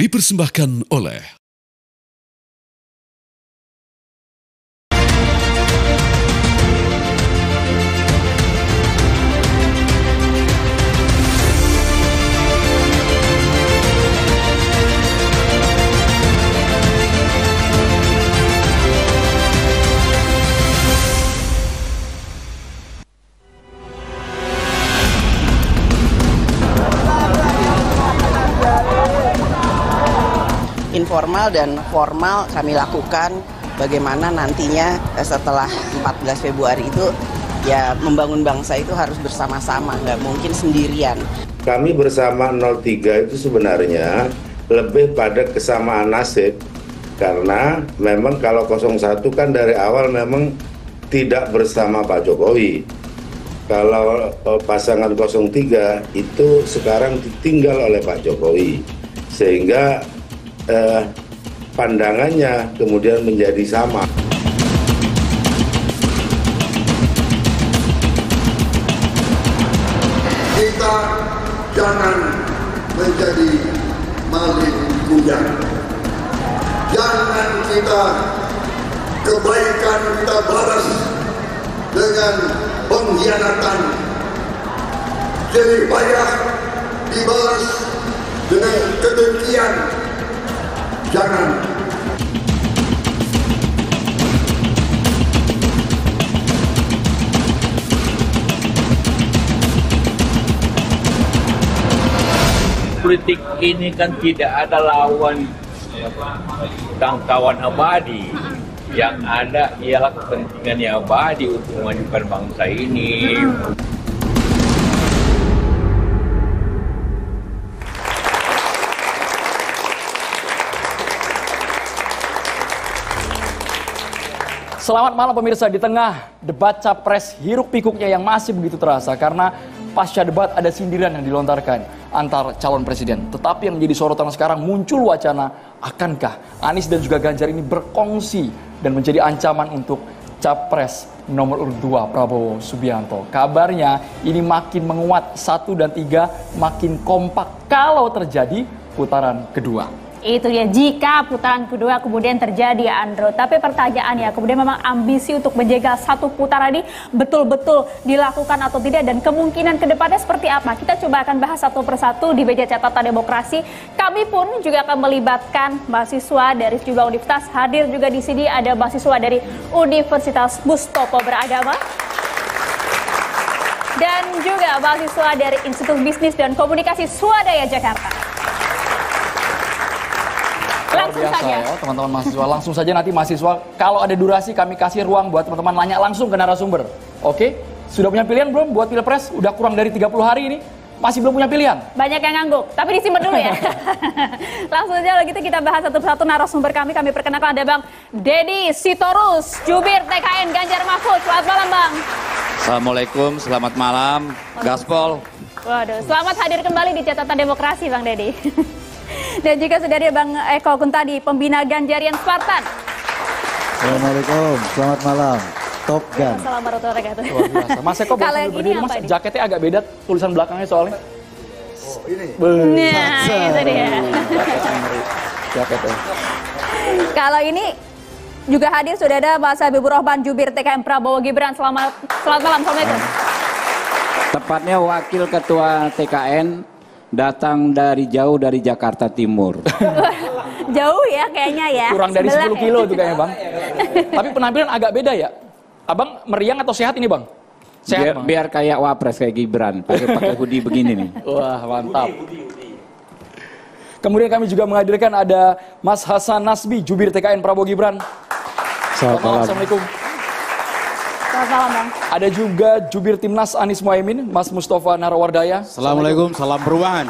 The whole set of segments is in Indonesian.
dipersembahkan oleh informal dan formal kami lakukan bagaimana nantinya setelah 14 Februari itu ya membangun bangsa itu harus bersama-sama, nggak mungkin sendirian. Kami bersama 03 itu sebenarnya lebih pada kesamaan nasib karena memang kalau 01 kan dari awal memang tidak bersama Pak Jokowi. Kalau pasangan 03 itu sekarang ditinggal oleh Pak Jokowi sehingga pandangannya kemudian menjadi sama. Kita jangan menjadi maling kuyang. Jangan kita kebaikan kita balas dengan pengkhianatan. Jerih payah dibalas dengan kedengkian. Jangan. Politik ini kan tidak ada lawan dan kawan abadi. Yang ada ialah kepentingan yang abadi untuk memajukan bangsa ini. Selamat malam pemirsa, di tengah debat capres hiruk pikuknya yang masih begitu terasa karena pasca debat ada sindiran yang dilontarkan antar calon presiden. Tetapi yang menjadi sorotan sekarang muncul wacana akankah Anies dan juga Ganjar ini berkongsi dan menjadi ancaman untuk capres nomor urut 2 Prabowo Subianto. Kabarnya ini makin menguat, 1 dan 3 makin kompak kalau terjadi putaran kedua. Itu ya, jika putaran kedua kemudian terjadi ya Andro. Tapi pertanyaannya kemudian memang ambisi untuk menjaga satu putaran ini betul-betul dilakukan atau tidak, dan kemungkinan kedepannya seperti apa? Kita coba akan bahas satu persatu di meja catatan demokrasi. Kami pun juga akan melibatkan mahasiswa dari sejumlah universitas. Hadir juga di sini ada mahasiswa dari Universitas Mustopo Beragama dan juga mahasiswa dari Institut Bisnis dan Komunikasi Swadaya Jakarta. Langsung biasa saja ya teman-teman mahasiswa, langsung saja nanti mahasiswa kalau ada durasi kami kasih ruang buat teman-teman nanya langsung ke narasumber. Oke? Sudah punya pilihan belum buat Pilpres? Udah kurang dari 30 hari ini masih belum punya pilihan? Banyak yang ngangguk, tapi disimpan dulu ya. Langsung saja kalau gitu kita bahas satu persatu narasumber kami. Kami perkenalkan ada Bang Deddy Sitorus, jubir TKN Ganjar Mahfud. Selamat malam Bang. Assalamualaikum, selamat malam, Gaspol. Waduh, selamat hadir kembali di catatan demokrasi Bang Deddy. Dan juga sudah ada Bang Eko Kuntadi, pembina Ganjarian Spartan. Assalamualaikum, selamat malam. Top Gun. Assalamualaikum warahmatullahi wabarakatuh. Luar biasa. Mas Eko baru berdiri, Mas, jaketnya agak beda tulisan belakangnya soalnya. Oh, ini. Nah, itu dia. Jaketnya. Kalau ini juga hadir sudah ada Mas Habibur Rahman, jubir TKN Prabowo Gibran. Selamat malam, Assalamualaikum. Tepatnya wakil ketua TKN datang dari jauh dari Jakarta Timur. Jauh ya kayaknya ya. Kurang dari 10 kilo tuh kayaknya Bang. Tapi penampilan agak beda ya. Abang meriang atau sehat ini Bang? Sehat Bang? Biar kayak wapres kayak Gibran, pakai hoodie begini nih. Wah mantap. Kemudian kami juga menghadirkan ada Mas Hasan Nasbi, jubir TKN Prabowo Gibran. Selamat malam. Assalamualaikum. Selamat malam Bang. Ada juga jubir Timnas Anies Muhaimin, Mas Mustafa Narawardaya. Assalamualaikum, salam perubahan.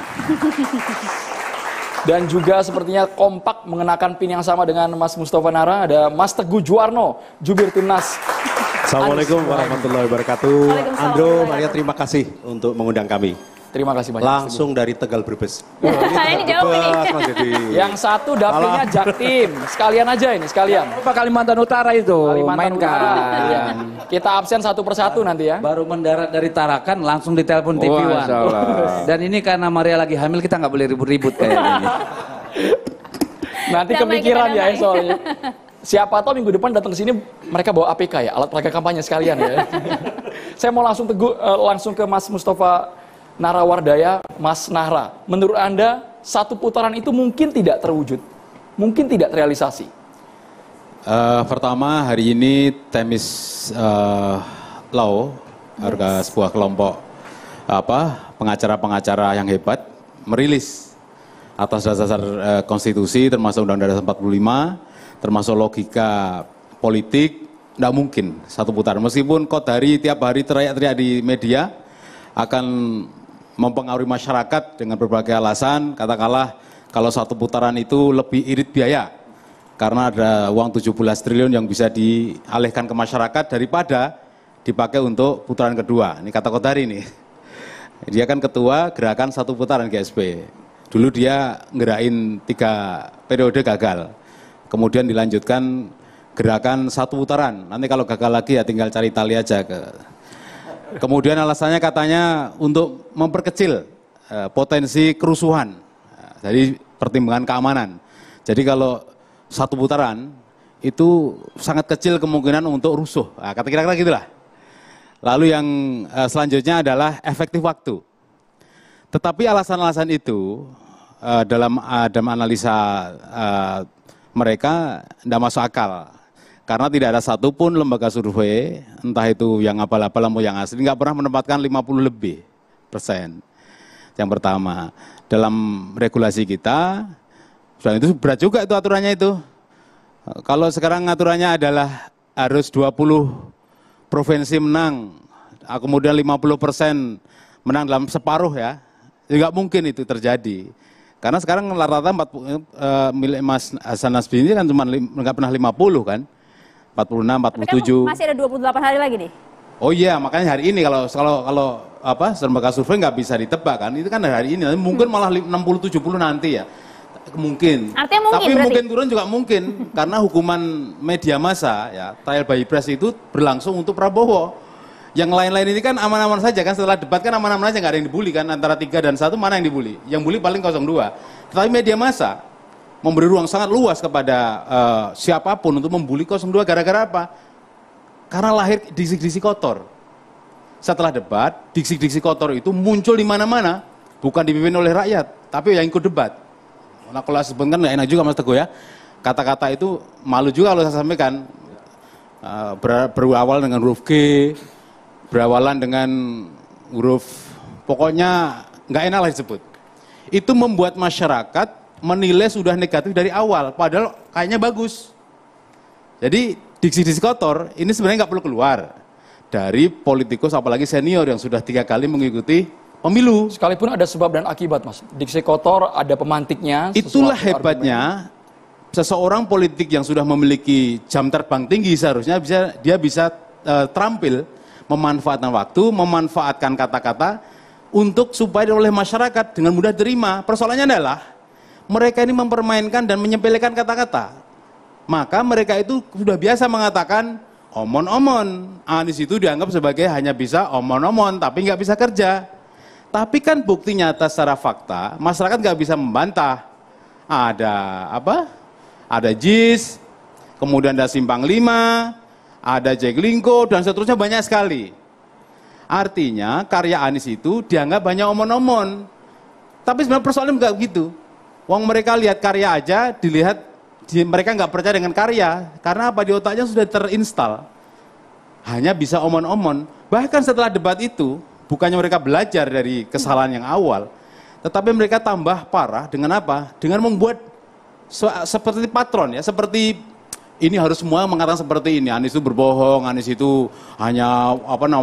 Dan juga sepertinya kompak mengenakan pin yang sama dengan Mas Mustafa Nara, ada Mas Teguh Juwarno, jubir Timnas. Assalamualaikum warahmatullahi wabarakatuh. Andro, Maria, terima kasih untuk mengundang kami. Terima kasih banyak. Langsung dari Tegal Brebes. Ini jauh ini. Yang satu dapilnya Jaktim. Sekalian aja ini, sekalian. Apa Kalimantan Utara itu? Kalimantan Utara. Iya. Kita absen satu persatu nanti ya. Baru mendarat dari Tarakan langsung ditelepon TV One. Dan ini karena Maria lagi hamil kita nggak boleh ribut-ribut kayak gini. Nanti kepikiran ya soalnya. Siapa tahu minggu depan datang ke sini mereka bawa APK ya, alat peraga kampanye sekalian ya. Saya mau langsung ke Mas Mustafa Narawardaya, Mas Nahra. Menurut Anda, satu putaran itu mungkin tidak terwujud, mungkin tidak terrealisasi? Pertama, hari ini Temis Law, harga sebuah kelompok pengacara-pengacara yang hebat, merilis atas dasar konstitusi termasuk Undang-Undang 45, termasuk logika politik, tidak mungkin satu putaran. Meskipun Kodari tiap hari teriak-teriak di media akan mempengaruhi masyarakat dengan berbagai alasan, katakanlah kalau satu putaran itu lebih irit biaya karena ada uang 17 triliun yang bisa dialihkan ke masyarakat daripada dipakai untuk putaran kedua. Ini kata Kodari nih. Dia kan ketua gerakan satu putaran GSP. Dulu dia ngerain 3 periode gagal. Kemudian dilanjutkan gerakan satu putaran. Nanti kalau gagal lagi ya tinggal cari tali aja. Kemudian alasannya katanya untuk memperkecil potensi kerusuhan. Jadi pertimbangan keamanan. Jadi kalau satu putaran itu sangat kecil kemungkinan untuk rusuh. Nah, kira-kira gitulah. Lalu yang selanjutnya adalah efektif waktu. Tetapi alasan-alasan itu dalam analisa mereka tidak masuk akal. Karena tidak ada satupun lembaga survei, entah itu yang abal-abal maupun yang asli, nggak pernah menempatkan 50% lebih. Yang pertama, dalam regulasi kita, dan itu berat juga itu aturannya itu. Kalau sekarang aturannya adalah harus 20 provinsi menang, kemudian 50% menang dalam separuh ya nggak mungkin itu terjadi. Karena sekarang rata-rata milik Mas Hasan Nasbi ini kan cuma nggak pernah 50 kan, 46, 47. Masih ada 28 hari lagi nih. Oh iya, makanya hari ini kalau lembaga survei nggak bisa ditebak kan, itu kan hari ini, mungkin malah 60-70 nanti ya, mungkin. Artinya mungkin. Tapi berarti mungkin turun juga mungkin, karena hukuman media massa ya, trial by press itu berlangsung untuk Prabowo. Yang lain-lain ini kan aman-aman saja kan, setelah debat kan aman-aman saja, nggak ada yang dibully kan, antara 3 dan 1 mana yang dibully? Yang bully paling 02. Tetapi media massa memberi ruang sangat luas kepada siapapun untuk membuli 02 gara-gara apa? Karena lahir diksi-diksi kotor. Setelah debat, diksi-diksi kotor itu muncul di mana-mana, bukan dipimpin oleh rakyat, tapi yang ikut debat. Nah kalau sebutkan nggak enak juga Mas Teguh ya, kata-kata itu malu juga kalau saya sampaikan, berawal dengan huruf G, berawalan dengan huruf, pokoknya nggak enak lah disebut. Itu membuat masyarakat menilai sudah negatif dari awal, padahal kayaknya bagus. Jadi diksi-diksi kotor ini sebenarnya nggak perlu keluar dari politikus, apalagi senior yang sudah 3 kali mengikuti pemilu. Sekalipun ada sebab dan akibat Mas, diksi kotor ada pemantiknya. Itulah hebatnya seseorang politik yang sudah memiliki jam terbang tinggi, seharusnya dia bisa terampil memanfaatkan waktu, memanfaatkan kata-kata untuk supaya oleh masyarakat dengan mudah terima. Persoalannya adalah mereka ini mempermainkan dan menyepelekan kata-kata. Maka mereka itu sudah biasa mengatakan omon-omon. Anies itu dianggap sebagai hanya bisa omon-omon tapi nggak bisa kerja. Tapi kan bukti nyata secara fakta, masyarakat nggak bisa membantah. Ada apa? Ada JIS, kemudian ada Simpang 5, ada Jaklingko, dan seterusnya banyak sekali. Artinya karya Anies itu dianggap banyak omon-omon. Tapi sebenarnya persoalannya nggak begitu. Wong mereka lihat karya aja, mereka nggak percaya dengan karya. Karena apa? Di otaknya sudah terinstal. Hanya bisa omon-omon. Bahkan setelah debat itu, bukannya mereka belajar dari kesalahan yang awal, tetapi mereka tambah parah dengan apa? Dengan membuat seperti patron ya, seperti ini harus semua mengatakan seperti ini. Anies itu berbohong, Anies itu hanya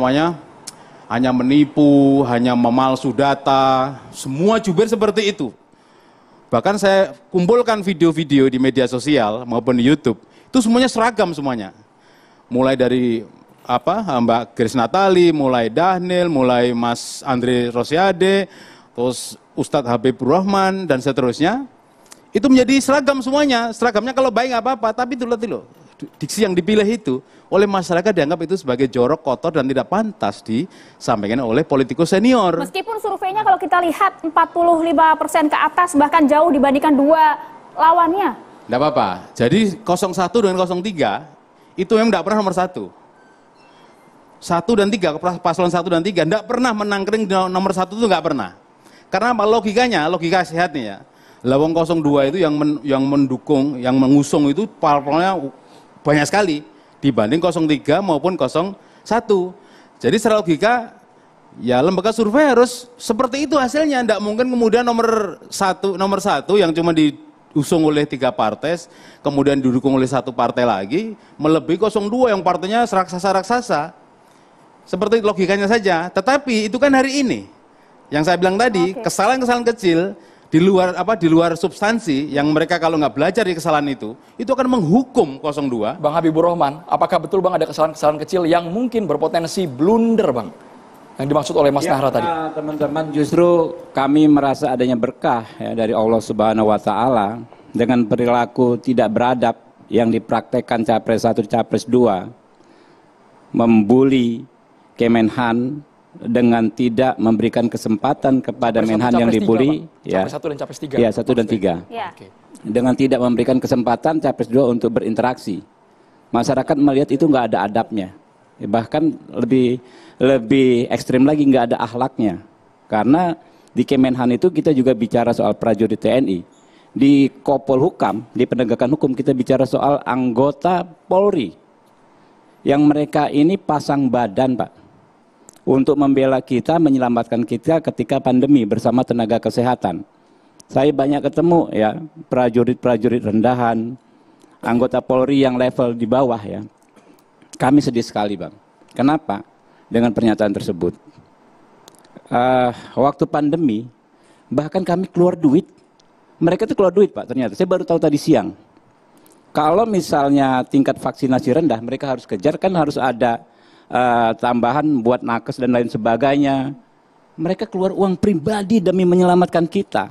hanya menipu, hanya memalsu data. Semua jubir seperti itu. Bahkan saya kumpulkan video-video di media sosial maupun di YouTube, itu semuanya seragam semuanya. Mulai dari Mbak Grace Natali, mulai Dhanil, mulai Mas Andre Rosiade, terus Ustadz Habibur Rahman dan seterusnya. Itu menjadi seragam semuanya. Seragamnya kalau baik nggak apa-apa, tapi itu loh. diksi yang dipilih itu oleh masyarakat dianggap itu sebagai jorok, kotor, dan tidak pantas disampaikan oleh politikus senior. Meskipun surveinya kalau kita lihat 45% ke atas, bahkan jauh dibandingkan dua lawannya. Tidak apa-apa. Jadi 01 dengan 03 itu memang tidak pernah nomor 1. 1 dan 3, paslon 1 dan 3 tidak pernah menangkring nomor 1 itu nggak pernah. Karena apa? Logikanya, logika sehatnya ya. Lawang 02 itu yang mendukung, yang mengusung itu parpolnya banyak sekali dibanding 03 maupun 01. Jadi secara logika ya lembaga survei harus seperti itu hasilnya. Tidak mungkin kemudian nomor satu yang cuma diusung oleh 3 partai, kemudian didukung oleh 1 partai lagi, melebihi 02 yang partainya raksasa-raksasa. Seperti logikanya saja. Tetapi itu kan hari ini. Yang saya bilang tadi, kesalahan-kesalahan kecil di luar substansi yang mereka kalau nggak belajar di kesalahan itu akan menghukum 02. Bang Habibur Rahman, apakah betul Bang ada kesalahan-kesalahan kecil yang mungkin berpotensi blunder Bang? Yang dimaksud oleh Mas Nahra tadi. Teman-teman, justru kami merasa adanya berkah ya, dari Allah Subhanahu wa Ta'ala dengan perilaku tidak beradab yang dipraktekkan Capres 1, Capres 2, membuli Kemenhan dengan tidak memberikan kesempatan kepada Menhan yang dibuli, ya, Capres 1 dan Capres 3. Ya, 1 dan 3. Ya. Dengan tidak memberikan kesempatan Capres 2 untuk berinteraksi. Masyarakat melihat itu nggak ada adabnya. Bahkan lebih ekstrim lagi, nggak ada akhlaknya. Karena di Kemenhan itu kita juga bicara soal prajurit TNI. Di Kopol Hukam, di penegakan hukum kita bicara soal anggota Polri. Yang mereka ini pasang badan, Pak, untuk membela kita, menyelamatkan kita ketika pandemi bersama tenaga kesehatan. Saya banyak ketemu ya prajurit-prajurit rendahan, anggota Polri yang level di bawah ya. Kami sedih sekali Bang. Kenapa? Dengan pernyataan tersebut. Waktu pandemi, bahkan kami keluar duit. Mereka tuh keluar duit Pak ternyata. Saya baru tahu tadi siang. Kalau misalnya tingkat vaksinasi rendah, mereka harus kejar, kan harus ada tambahan buat nakes dan lain sebagainya. Mereka keluar uang pribadi demi menyelamatkan kita.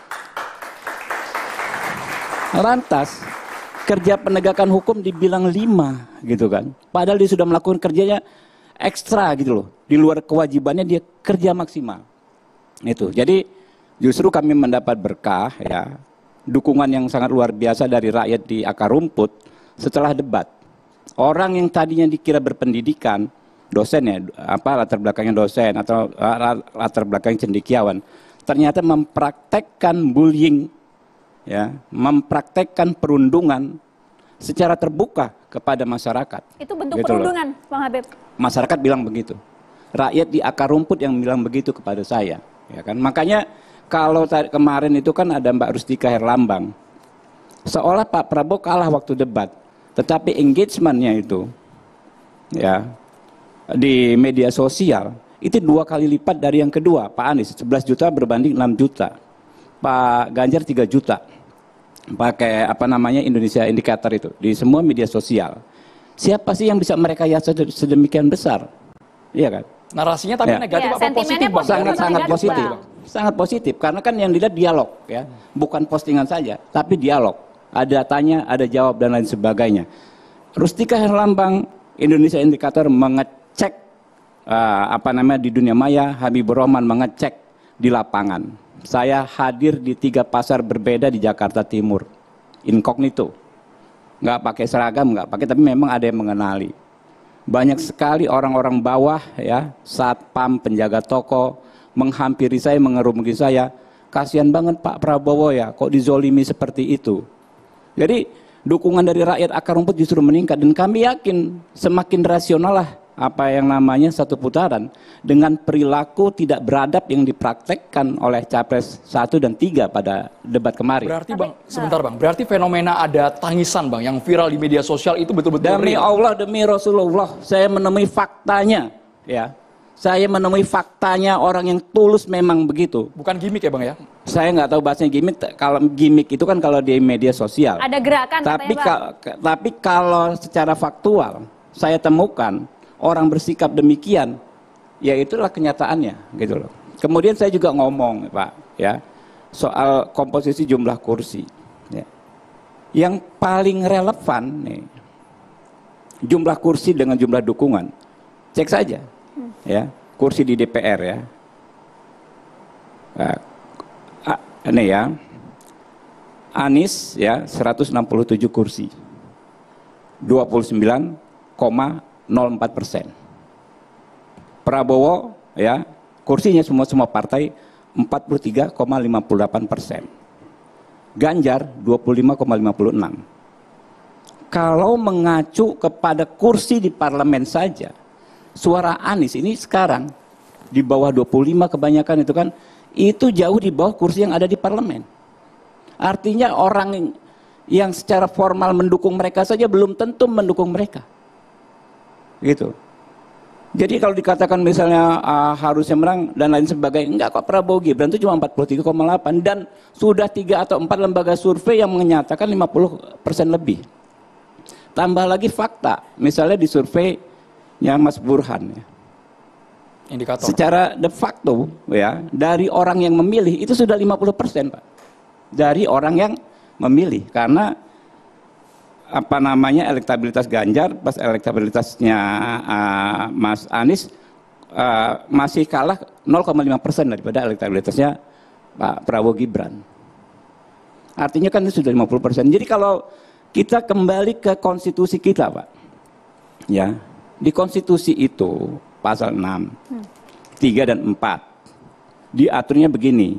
Lantas kerja penegakan hukum dibilang 5 gitu kan. Padahal dia sudah melakukan kerjanya ekstra gitu loh. Di luar kewajibannya dia kerja maksimal. Itu. Jadi justru kami mendapat berkah ya, dukungan yang sangat luar biasa dari rakyat di akar rumput setelah debat. Orang yang tadinya dikira berpendidikan, dosen ya, latar belakangnya dosen atau latar belakangnya cendekiawan, ternyata mempraktekkan bullying, ya, mempraktekkan perundungan secara terbuka kepada masyarakat. Itu bentuk gitu perundungan, Bang Habib. Masyarakat bilang begitu. Rakyat di akar rumput yang bilang begitu kepada saya, ya kan? Makanya kalau kemarin itu kan ada Mbak Rustika Herlambang, seolah Pak Prabowo kalah waktu debat. Tetapi engagementnya itu, ya, di media sosial itu 2 kali lipat dari yang kedua. Pak Anies 11 juta berbanding 6 juta. Pak Ganjar 3 juta. Pakai Indonesia Indikator itu di semua media sosial. Siapa sih yang bisa mereka sedemikian besar? Iya kan? Narasinya tapi ya. negatif apa positif Bang? Sangat positif. Sangat positif karena kan yang dilihat dialog ya, bukan postingan saja, tapi dialog. Ada tanya, ada jawab dan lain sebagainya. Rustika Herlambang, Indonesia Indikator mengecek di dunia maya, Habibur Rahman mengecek di lapangan. Saya hadir di 3 pasar berbeda di Jakarta Timur, incognito, nggak pakai seragam, nggak pakai, tapi memang ada yang mengenali. Banyak sekali orang-orang bawah ya, satpam, penjaga toko menghampiri saya, mengerumuni saya. Kasihan banget Pak Prabowo ya, kok dizolimi seperti itu. Jadi dukungan dari rakyat akar rumput justru meningkat dan kami yakin semakin rasional lah satu putaran dengan perilaku tidak beradab yang dipraktekkan oleh Capres 1 dan 3 pada debat kemarin. Berarti Bang, sebentar Bang, berarti fenomena ada tangisan Bang yang viral di media sosial itu betul-betul demi real. Allah, demi Rasulullah, saya menemui faktanya ya. Saya menemui faktanya orang yang tulus memang begitu. Bukan gimmick ya Bang ya? Saya nggak tahu bahasanya gimmick. Kalau gimmick itu kan kalau di media sosial. Ada gerakan tapi kalau secara faktual saya temukan orang bersikap demikian, ya itulah kenyataannya gitu loh. Kemudian saya juga ngomong Pak ya soal komposisi jumlah kursi. Ya. Yang paling relevan nih jumlah kursi dengan jumlah dukungan. Cek saja, ya, kursi di DPR ya. Ini ya, Anies ya 167 kursi, 29,04%. Prabowo ya kursinya semua partai 43,58%. Ganjar 25,56%. Kalau mengacu kepada kursi di parlemen saja, suara Anies ini sekarang di bawah 25 kebanyakan itu kan, itu jauh di bawah kursi yang ada di parlemen. Artinya orang yang secara formal mendukung mereka saja belum tentu mendukung mereka. Gitu. Jadi kalau dikatakan misalnya harusnya menang dan lain sebagainya, enggak kok, Prabowo Gibran itu cuma 43,8 dan sudah 3 atau 4 lembaga survei yang menyatakan 50% lebih. Tambah lagi fakta, misalnya di surveinya Mas Burhan ya. Indikator. Secara de facto ya, dari orang yang memilih itu sudah 50%, Pak. Dari orang yang memilih, karena apa namanya, elektabilitas Ganjar pas elektabilitasnya Mas Anies masih kalah 0,5% daripada elektabilitasnya Pak Prabowo Gibran. Artinya kan itu sudah 50%. Jadi kalau kita kembali ke konstitusi kita, Pak, ya, di konstitusi itu pasal 6, 3 dan 4 diaturnya begini,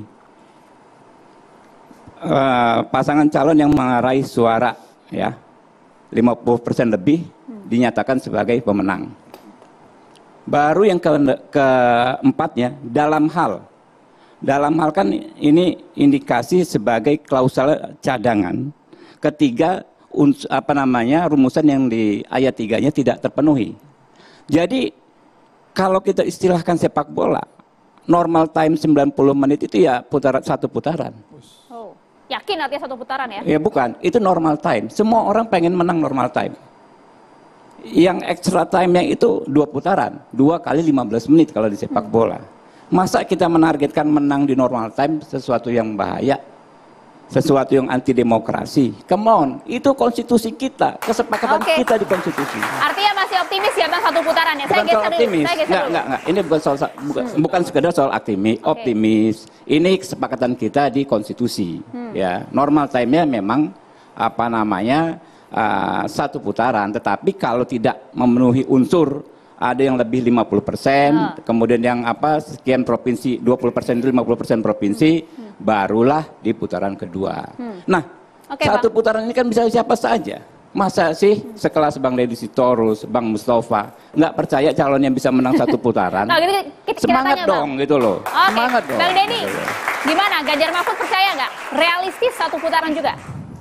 pasangan calon yang meraih suara ya 50% lebih dinyatakan sebagai pemenang. Baru yang keempatnya dalam hal kan ini indikasi sebagai klausul cadangan ketiga rumusan yang di ayat 3-nya tidak terpenuhi. Jadi kalau kita istilahkan sepak bola, normal time 90 menit itu ya satu putaran. Oh, yakin artinya satu putaran ya? Ya bukan, itu normal time. Semua orang pengen menang normal time. Yang extra time-nya itu 2 putaran, 2 kali 15 menit kalau di sepak bola. Masa kita menargetkan menang di normal time, sesuatu yang bahaya, sesuatu yang anti demokrasi. Come on, itu konstitusi kita, kesepakatan kita di konstitusi. Artinya masih optimis ya Bang satu putaran ya? Bukan soal optimis, enggak. Ini bukan sekedar soal optimis. Ini kesepakatan kita di konstitusi. Ya, normal time-nya memang satu putaran. Tetapi kalau tidak memenuhi unsur, ada yang lebih 50%, kemudian yang sekian provinsi, 20% itu 50% provinsi, barulah di putaran kedua. Nah, satu putaran ini kan bisa siapa saja. Masa sih sekelas Bang Deddy Sitorus, Bang Mustafa nggak percaya calon yang bisa menang satu putaran? Nah, semangat dong, gitu loh. Semangat dong. Bang Deddy, gimana? Ganjar Mahfud percaya nggak? Realistis satu putaran juga?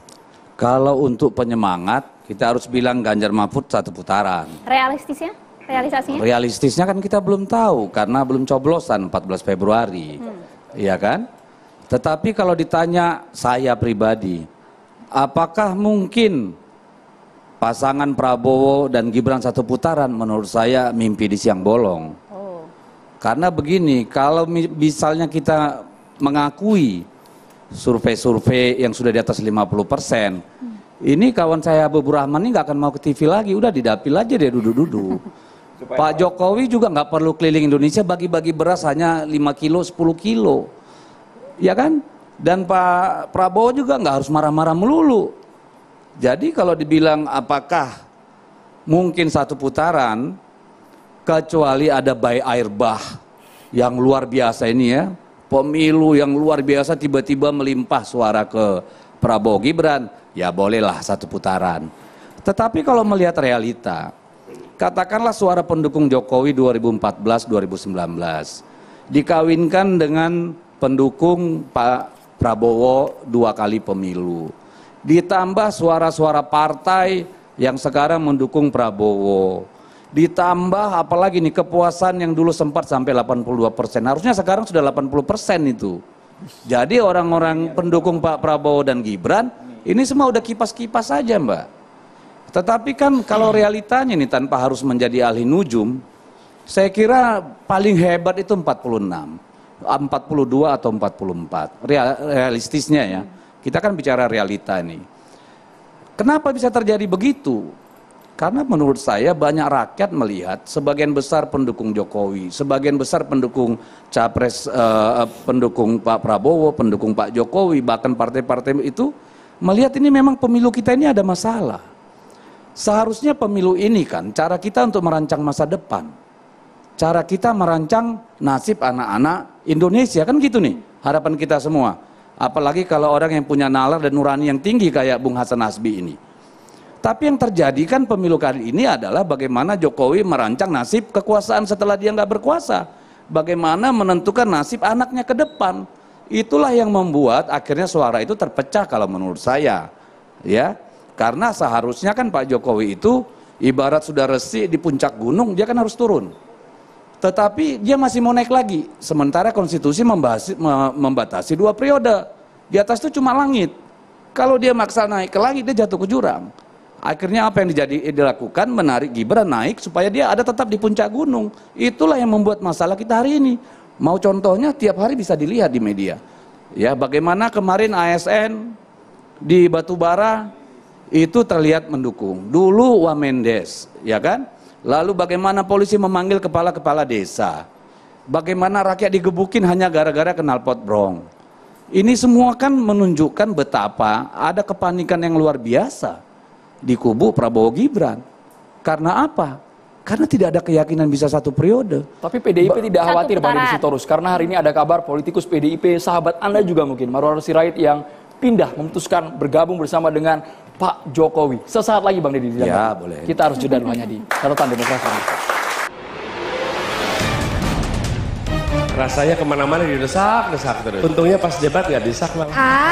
Kalau untuk penyemangat, kita harus bilang Ganjar Mahfud satu putaran. Realistisnya? Realisasinya? Realistisnya kan kita belum tahu karena belum coblosan 14 Februari. Iya kan? Tetapi kalau ditanya saya pribadi, apakah mungkin pasangan Prabowo dan Gibran satu putaran? Menurut saya mimpi di siang bolong. Karena begini, kalau misalnya kita mengakui survei-survei yang sudah di atas 50%, ini kawan saya Habibur Rahman ini nggak akan mau ke TV lagi, udah di dapil aja dia duduk-duduk. Pak Jokowi juga nggak perlu keliling Indonesia bagi-bagi beras hanya 5 kilo, 10 kilo. Ya kan? Dan Pak Prabowo juga nggak harus marah-marah melulu. Jadi kalau dibilang apakah mungkin satu putaran, kecuali ada bayi air bah yang luar biasa ini ya, pemilu yang luar biasa tiba-tiba melimpah suara ke Prabowo Gibran, ya bolehlah satu putaran. Tetapi kalau melihat realita, katakanlah suara pendukung Jokowi 2014-2019 dikawinkan dengan pendukung Pak Prabowo 2 kali pemilu, ditambah suara-suara partai yang sekarang mendukung Prabowo, ditambah apalagi nih kepuasan yang dulu sempat sampai 82%, harusnya sekarang sudah 80% itu. Jadi orang-orang pendukung Pak Prabowo dan Gibran ini semua udah kipas-kipas saja, Mbak. Tetapi kan kalau realitanya nih tanpa harus menjadi ahli nujum, saya kira paling hebat itu 46, 42 atau 44. Realistisnya ya. Kita kan bicara realita nih. Kenapa bisa terjadi begitu? Karena menurut saya banyak rakyat melihat sebagian besar pendukung Jokowi, sebagian besar pendukung capres, pendukung Pak Prabowo, pendukung Pak Jokowi, bahkan partai-partai itu melihat ini memang pemilu kita ini ada masalah. Seharusnya pemilu ini kan cara kita untuk merancang masa depan. Cara kita merancang nasib anak-anak Indonesia, kan gitu nih harapan kita semua. Apalagi kalau orang yang punya nalar dan nurani yang tinggi kayak Bung Hasan Hasbi ini. Tapi yang terjadi kan pemilu kali ini adalah bagaimana Jokowi merancang nasib kekuasaan setelah dia nggak berkuasa. Bagaimana menentukan nasib anaknya ke depan. Itulah yang membuat akhirnya suara itu terpecah kalau menurut saya. Ya, karena seharusnya kan Pak Jokowi itu ibarat sudah resik di puncak gunung, dia kan harus turun. Tetapi dia masih mau naik lagi. Sementara konstitusi membatasi 2 periode. Di atas itu cuma langit. Kalau dia maksa naik ke langit, dia jatuh ke jurang. Akhirnya apa yang dilakukan? Menarik Gibran naik supaya dia ada tetap di puncak gunung. Itulah yang membuat masalah kita hari ini. Mau contohnya tiap hari bisa dilihat di media. Ya, bagaimana kemarin ASN di Batubara itu terlihat mendukung. Dulu Wamendes, ya kan? Lalu bagaimana polisi memanggil kepala-kepala desa. Bagaimana rakyat digebukin hanya gara-gara knalpot brong. Ini semua kan menunjukkan betapa ada kepanikan yang luar biasa di kubu Prabowo Gibran. Karena apa? Karena tidak ada keyakinan bisa 1 periode. Tapi PDIP tidak khawatir Bang Deddy Sitorus, karena hari ini ada kabar politikus PDIP, sahabat Anda juga mungkin, Marwar Sirait yang pindah memutuskan bergabung bersama dengan Pak Jokowi. Sesaat lagi Bang Deddy. Ya, boleh. Kita harus jeda dulu hanya di catatan demokrasi. Rasanya kemana-mana didesak-desak terus. Untungnya pas debat nggak didesak Bang.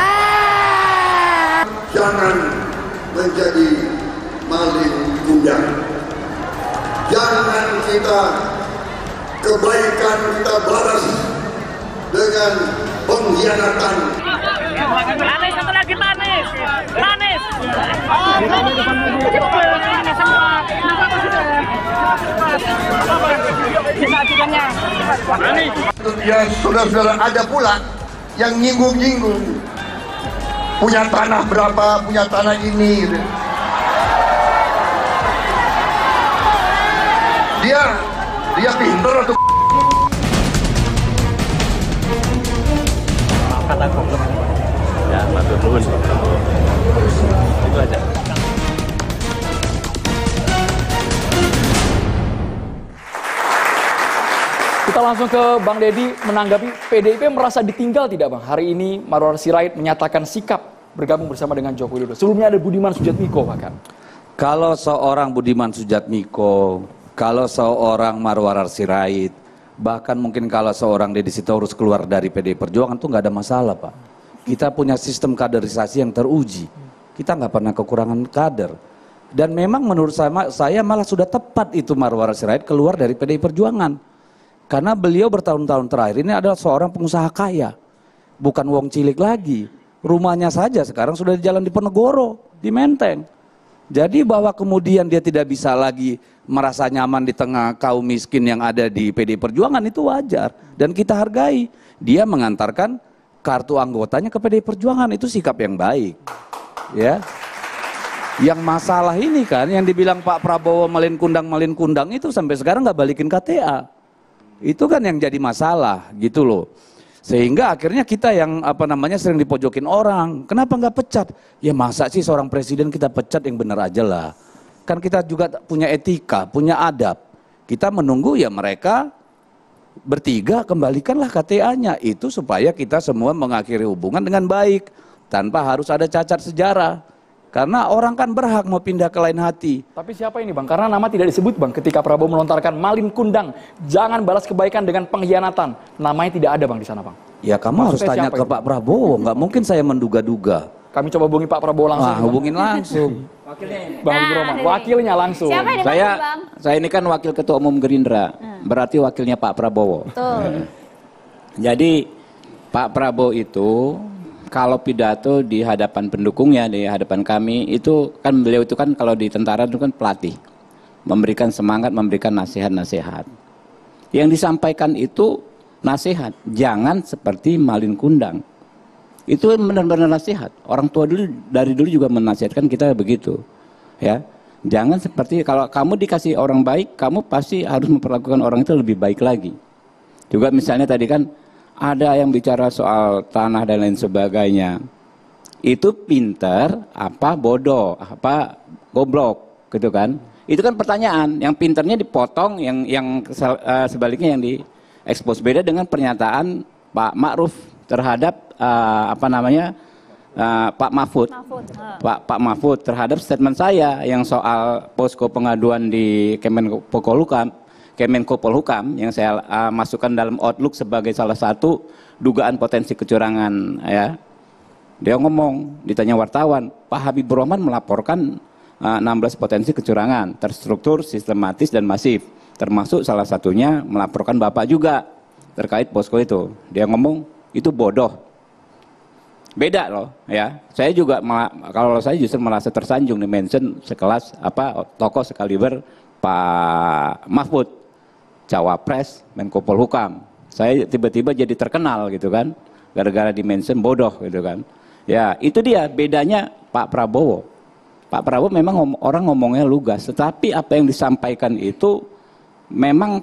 Jangan menjadi maling kundang. Jangan kita kebaikan kita balas dengan pengkhianatan. Manis, satu lagi manis. Manis. Ya saudara-saudara, ada pula yang nyinggung-nyinggung. Punya tanah berapa, punya tanah ini. Dia pinter atau Kata komplek. Ya, matur nuwun. Itu aja. Kita langsung ke Bang Deddy menanggapi PDIP merasa ditinggal tidak Bang? Hari ini Marwar Sirait menyatakan sikap bergabung bersama dengan Joko Widodo. Sebelumnya ada Budiman Sujatmiko bahkan. Kalau seorang Budiman Sujatmiko, kalau seorang Marwar Sirait, bahkan mungkin kalau seorang Deddy Sitorus keluar dari PDI Perjuangan tuh nggak ada masalah Pak. Kita punya sistem kaderisasi yang teruji. Kita nggak pernah kekurangan kader. Dan memang menurut saya malah sudah tepat itu Marwar Sirait keluar dari PDI Perjuangan. Karena beliau bertahun-tahun terakhir ini adalah seorang pengusaha kaya. Bukan wong cilik lagi. Rumahnya saja sekarang sudah di Jalan Diponegoro, di Menteng. Jadi bahwa kemudian dia tidak bisa lagi merasa nyaman di tengah kaum miskin yang ada di PDI Perjuangan itu wajar. Dan kita hargai. Dia mengantarkan kartu anggotanya ke PDI Perjuangan, itu sikap yang baik. Ya. Yang masalah ini kan yang dibilang Pak Prabowo malin kundang itu sampai sekarang nggak balikin KTA. Itu kan yang jadi masalah gitu loh. Sehingga akhirnya kita yang sering dipojokin orang. Kenapa nggak pecat? Ya masa sih seorang presiden kita pecat, yang benar aja lah. Kan kita juga punya etika, punya adab. Kita menunggu ya mereka bertiga kembalikanlah KTA-nya. Itu supaya kita semua mengakhiri hubungan dengan baik. Tanpa harus ada cacat sejarah. Karena orang kan berhak mau pindah ke lain hati. Tapi siapa ini Bang? Karena nama tidak disebut Bang ketika Prabowo melontarkan malin kundang. Jangan balas kebaikan dengan pengkhianatan. Namanya tidak ada Bang di sana Bang. Ya kamu harus tanya ke Pak Prabowo. Nggak mungkin saya menduga-duga. Kami coba hubungi Pak Prabowo langsung. Hubungin langsung. Bang Roman, wakilnya langsung. Siapa ini Bang? Saya ini kan wakil ketua umum Gerindra. Berarti wakilnya Pak Prabowo. Jadi Pak Prabowo itu kalau pidato di hadapan pendukungnya, di hadapan kami, itu kan beliau itu kan kalau di tentara itu kan pelatih. Memberikan semangat, memberikan nasihat-nasihat. Yang disampaikan itu nasihat, jangan seperti malin kundang. Itu benar-benar nasihat. Orang tua dulu dari dulu juga menasihatkan kita begitu. Ya. Jangan seperti kalau kamu dikasih orang baik, kamu pasti harus memperlakukan orang itu lebih baik lagi. Juga misalnya tadi kan ada yang bicara soal tanah dan lain sebagainya. Itu pintar, apa bodoh, apa goblok, gitu kan? Itu kan pertanyaan. Yang pintarnya dipotong, yang sebaliknya yang diekspos. Beda dengan pernyataan Pak Ma'ruf terhadap Pak Mahfud. Pak Mahfud terhadap statement saya yang soal posko pengaduan di Kemenko Polhukam yang saya masukkan dalam Outlook sebagai salah satu dugaan potensi kecurangan, ya. Dia ngomong, ditanya wartawan, Pak Habibur Rahman melaporkan 16 potensi kecurangan terstruktur, sistematis dan masif, termasuk salah satunya melaporkan Bapak juga terkait posko itu. Dia ngomong itu bodoh. Beda loh, ya. Saya juga kalau saya justru merasa tersanjung di mention sekelas tokoh sekaliber Pak Mahfud, Cawapres, Menko Polhukam. Saya tiba-tiba jadi terkenal gitu kan, gara-gara di mention bodoh gitu kan. Ya, itu dia bedanya Pak Prabowo. Pak Prabowo memang orang ngomongnya lugas, tetapi apa yang disampaikan itu memang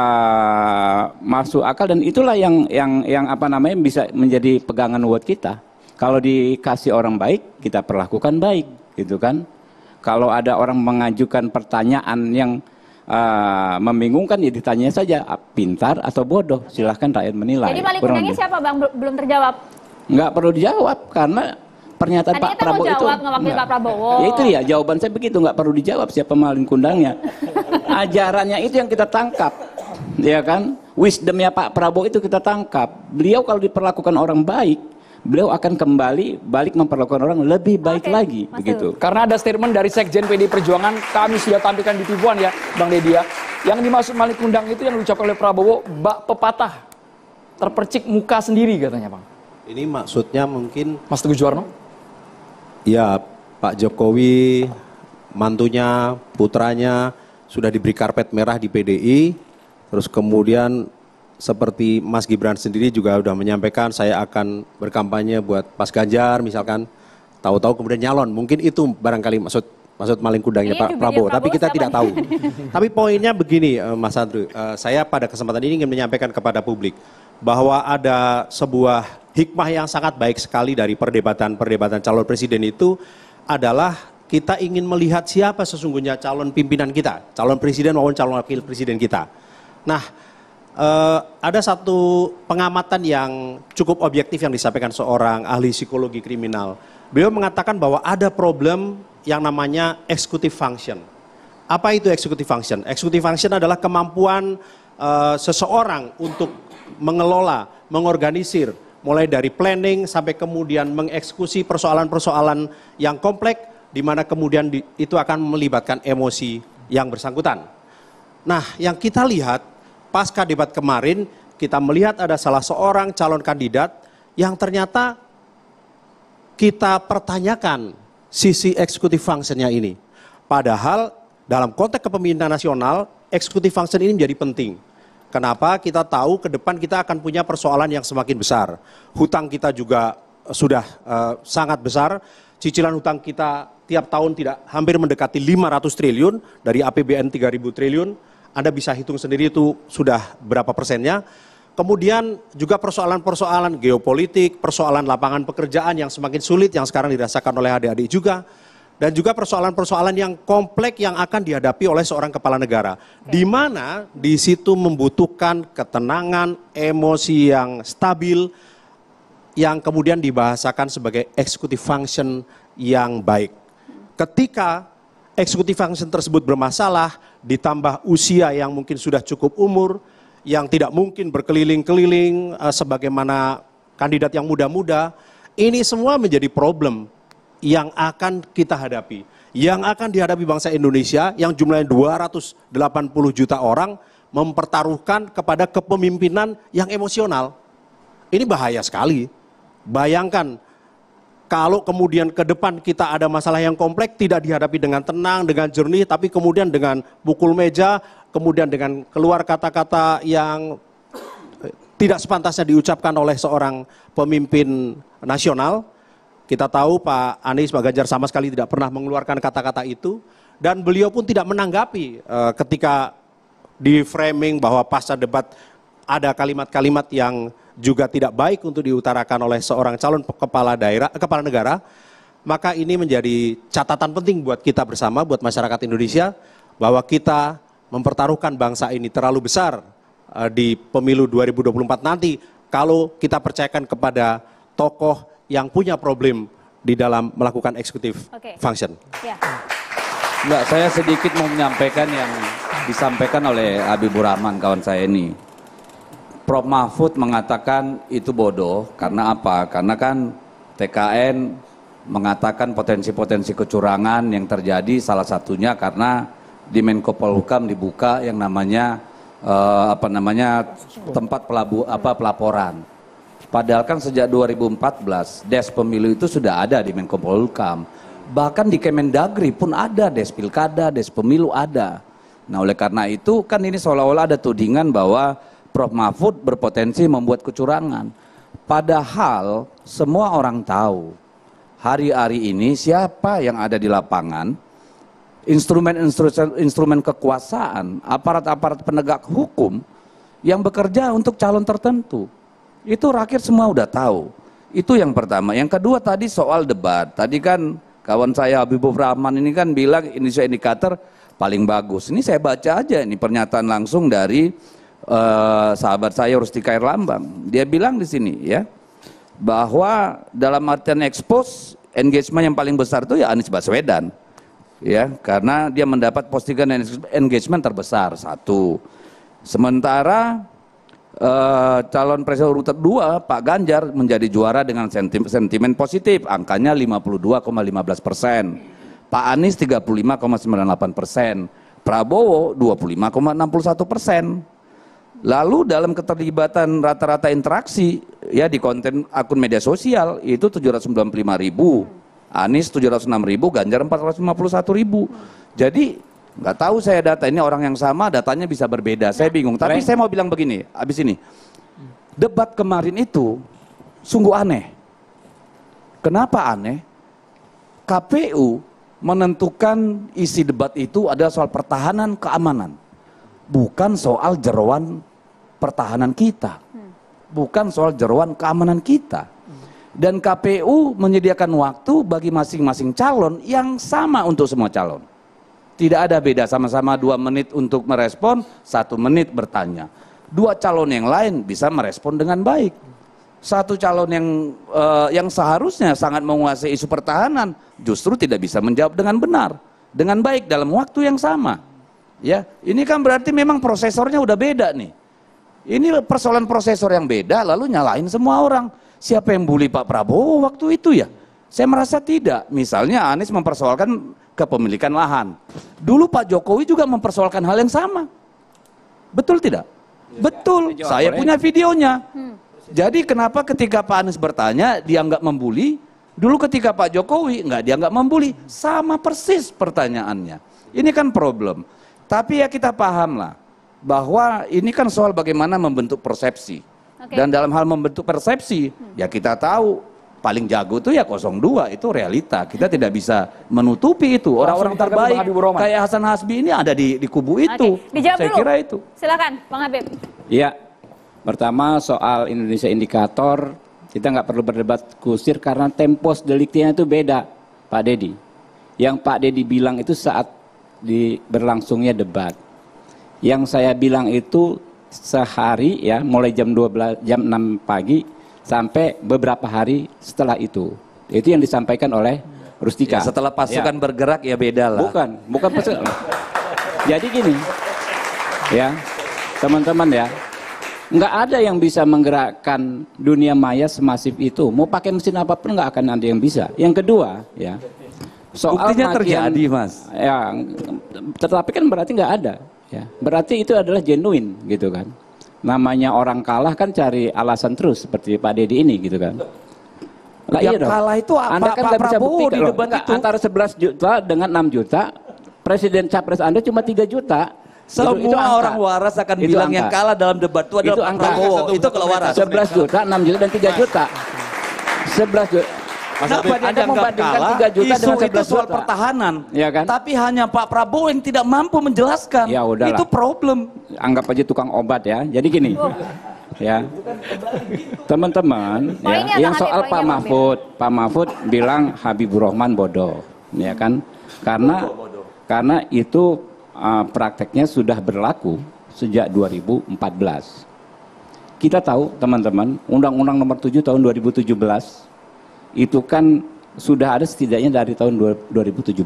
masuk akal dan itulah yang bisa menjadi pegangan buat kita. Kalau dikasih orang baik, kita perlakukan baik, gitu kan. Kalau ada orang mengajukan pertanyaan yang membingungkan, ya ditanya saja, pintar atau bodoh, silahkan rakyat menilai. Jadi Malik Kundangnya siapa Bang? Belum terjawab? Nggak perlu dijawab, karena pernyataan Pak Prabowo itu... Ngewakili Pak Prabowo. Ya itu ya, jawaban saya begitu, nggak perlu dijawab siapa Malik Kundangnya. Ajarannya itu yang kita tangkap, ya kan. Wisdomnya Pak Prabowo itu kita tangkap. Beliau kalau diperlakukan orang baik, beliau akan kembali balik memperlakukan orang lebih baik lagi, begitu. Karena ada statement dari Sekjen PDI Perjuangan, kami sudah tampilkan di TV One ya, Bang Deddy ya. Yang dimaksud Malik Kundang itu yang diucapkan oleh Prabowo, bak pepatah, terpercik muka sendiri katanya, Bang. Ini maksudnya mungkin Mas Teguh Juwarno? Ya, Pak Jokowi, mantunya, putranya sudah diberi karpet merah di PDI, terus kemudian seperti Mas Gibran sendiri juga sudah menyampaikan saya akan berkampanye buat Mas Ganjar misalkan, tahu-tahu kemudian nyalon. Mungkin itu barangkali maksud Malik Kundangnya Pak Prabowo, tapi kita tidak tahu. Tapi poinnya begini, Mas Andrew, saya pada kesempatan ini ingin menyampaikan kepada publik bahwa ada sebuah hikmah yang sangat baik sekali dari perdebatan calon presiden itu adalah kita ingin melihat siapa sesungguhnya calon pimpinan kita, calon presiden maupun calon wakil presiden kita. Nah, ada satu pengamatan yang cukup objektif yang disampaikan seorang ahli psikologi kriminal. Beliau mengatakan bahwa ada problem yang namanya executive function. Apa itu executive function? Executive function adalah kemampuan seseorang untuk mengelola, mengorganisir, mulai dari planning sampai kemudian mengeksekusi persoalan-persoalan yang kompleks, di mana kemudian itu akan melibatkan emosi yang bersangkutan. Nah, yang kita lihat pasca debat kemarin, kita melihat ada salah seorang calon kandidat yang ternyata kita pertanyakan sisi executive function-nya ini. Padahal dalam konteks kepemimpinan nasional, executive function ini menjadi penting. Kenapa? Kita tahu ke depan kita akan punya persoalan yang semakin besar. Hutang kita juga sudah sangat besar. Cicilan hutang kita tiap tahun hampir mendekati 500 triliun dari APBN 3.000 triliun. Anda bisa hitung sendiri itu sudah berapa persennya. Kemudian juga persoalan-persoalan geopolitik, persoalan lapangan pekerjaan yang semakin sulit yang sekarang dirasakan oleh adik-adik juga. Dan juga persoalan-persoalan yang kompleks yang akan dihadapi oleh seorang kepala negara. Di mana di situ membutuhkan ketenangan, emosi yang stabil, yang kemudian dibahasakan sebagai executive function yang baik. Ketika executive function tersebut bermasalah, ditambah usia yang mungkin sudah cukup umur, yang tidak mungkin berkeliling-keliling sebagaimana kandidat yang muda-muda, ini semua menjadi problem yang akan kita hadapi. Yang akan dihadapi bangsa Indonesia yang jumlahnya 280 juta orang mempertaruhkan kepada kepemimpinan yang emosional. Ini bahaya sekali. Bayangkan kalau kemudian ke depan kita ada masalah yang kompleks, tidak dihadapi dengan tenang, dengan jernih, tapi kemudian dengan pukul meja, kemudian dengan keluar kata-kata yang tidak sepantasnya diucapkan oleh seorang pemimpin nasional. Kita tahu Pak Anies, Pak Ganjar sama sekali tidak pernah mengeluarkan kata-kata itu. dan beliau pun tidak menanggapi ketika di framing bahwa pasca debat ada kalimat-kalimat yang juga tidak baik untuk diutarakan oleh seorang calon kepala negara, maka ini menjadi catatan penting buat kita bersama, buat masyarakat Indonesia, bahwa kita mempertaruhkan bangsa ini terlalu besar di pemilu 2024 nanti kalau kita percayakan kepada tokoh yang punya problem di dalam melakukan executive function. Enggak, saya sedikit mau menyampaikan yang disampaikan oleh Habibur Rahman kawan saya ini. Prof Mahfud mengatakan itu bodoh karena apa? Karena kan TKN mengatakan potensi-potensi kecurangan yang terjadi salah satunya karena di Menko Polhukam dibuka yang namanya tempat pelaporan. Padahal kan sejak 2014 Des Pemilu itu sudah ada di Menko Polhukam. Bahkan di Kemendagri pun ada Des Pilkada, Des Pemilu ada. Nah oleh karena itu kan ini seolah-olah ada tudingan bahwa Prof Mahfud berpotensi membuat kecurangan. Padahal semua orang tahu hari-hari ini siapa yang ada di lapangan, instrumen kekuasaan, aparat-aparat penegak hukum yang bekerja untuk calon tertentu. Itu rakyat semua udah tahu. Itu yang pertama. Yang kedua tadi soal debat. Tadi kan kawan saya Habibur Rahman ini kan bilang Indonesia Indikator paling bagus. Ini saya baca aja ini pernyataan langsung dari sahabat saya Rustika Herlambang. Dia bilang di sini ya bahwa dalam artian expose engagement yang paling besar itu ya Anies Baswedan. Ya, karena dia mendapat postingan engagement terbesar satu. Sementara calon presiden urutan 2 Pak Ganjar menjadi juara dengan sentimen positif, angkanya 52,15%. Pak Anies 35,98%, Prabowo 25,61%. Lalu dalam keterlibatan rata-rata interaksi ya di konten akun media sosial itu 795.000, Anies 706.000, Ganjar 451.000. Jadi nggak tahu saya data ini orang yang sama, datanya bisa berbeda. Saya bingung. Tapi saya mau bilang begini, abis ini debat kemarin itu sungguh aneh. Kenapa aneh? KPU menentukan isi debat itu adalah soal pertahanan keamanan, bukan soal jeroan pertahanan kita, bukan soal jeroan keamanan kita. Dan KPU menyediakan waktu bagi masing-masing calon yang sama untuk semua calon. Tidak ada beda, sama-sama 2 menit untuk merespon, 1 menit bertanya. 2 calon yang lain bisa merespon dengan baik. 1 calon yang seharusnya sangat menguasai isu pertahanan justru tidak bisa menjawab dengan benar, dengan baik dalam waktu yang sama. Ya, ini kan berarti memang prosesornya udah beda nih. Ini persoalan prosesor yang beda, lalu nyalain semua orang. Siapa yang bully Pak Prabowo waktu itu ya? Saya merasa tidak. Misalnya Anies mempersoalkan kepemilikan lahan. Dulu Pak Jokowi juga mempersoalkan hal yang sama. Betul tidak? Betul. Saya punya videonya. Jadi kenapa ketika Pak Anies bertanya dianggap membuli, dulu ketika Pak Jokowi nggak dianggap membuli, sama persis pertanyaannya. Ini kan problem. Tapi ya kita pahamlah bahwa ini kan soal bagaimana membentuk persepsi. Dan dalam hal membentuk persepsi, ya kita tahu paling jago itu ya 02, itu realita. Kita tidak bisa menutupi itu. Orang-orang terbaik kayak Hasan Hasbi ini ada di kubu itu. Saya kira itu. Silakan, Bang Habib. Iya, pertama soal Indonesia Indikator, kita nggak perlu berdebat kusir karena tempos deliknya itu beda, Pak Dedi. Yang Pak Dedi bilang itu saat berlangsungnya debat. Yang saya bilang itu sehari ya, mulai jam 6 pagi sampai beberapa hari setelah itu. Itu yang disampaikan oleh Rustika. Ya, setelah pasukan bergerak ya beda lah. Bukan pasukan. Jadi gini, ya teman-teman ya, nggak ada yang bisa menggerakkan dunia maya semasif itu. Mau pakai mesin apapun nggak akan ada yang bisa. Yang kedua, ya soal buktinya terjadi, Mas. Ya, tetapi kan berarti nggak ada. Ya, berarti itu adalah genuine gitu kan. Namanya orang kalah kan cari alasan terus seperti Pak Dedi ini gitu kan. Lah, yang iya kalah itu apa? Anda kan Pak Prabowo di debat itu antara 11 juta dengan 6 juta, Presiden Capres Anda cuma 3 juta. Semua itu orang waras akan bilang yang kalah dalam debat itu adalah Pak Prabowo. Itu kalau waras. 11 juta, 6 juta dan 3 juta. 11 juta. Kenapa dia nggak membandingkan 3 juta dengan 11 juta? Soal pertahanan, ya kan? Tapi hanya Pak Prabowo yang tidak mampu menjelaskan. Ya udahlah. Itu problem. Anggap aja tukang obat ya. Jadi gini, ya, teman-teman, ya, yang soal Pak Mahfud bilang Habibur Rahman bodoh, ya kan? Karena itu prakteknya sudah berlaku sejak 2014. Kita tahu teman-teman, Undang-Undang Nomor 7 tahun 2017 itu kan sudah ada setidaknya dari tahun 2017.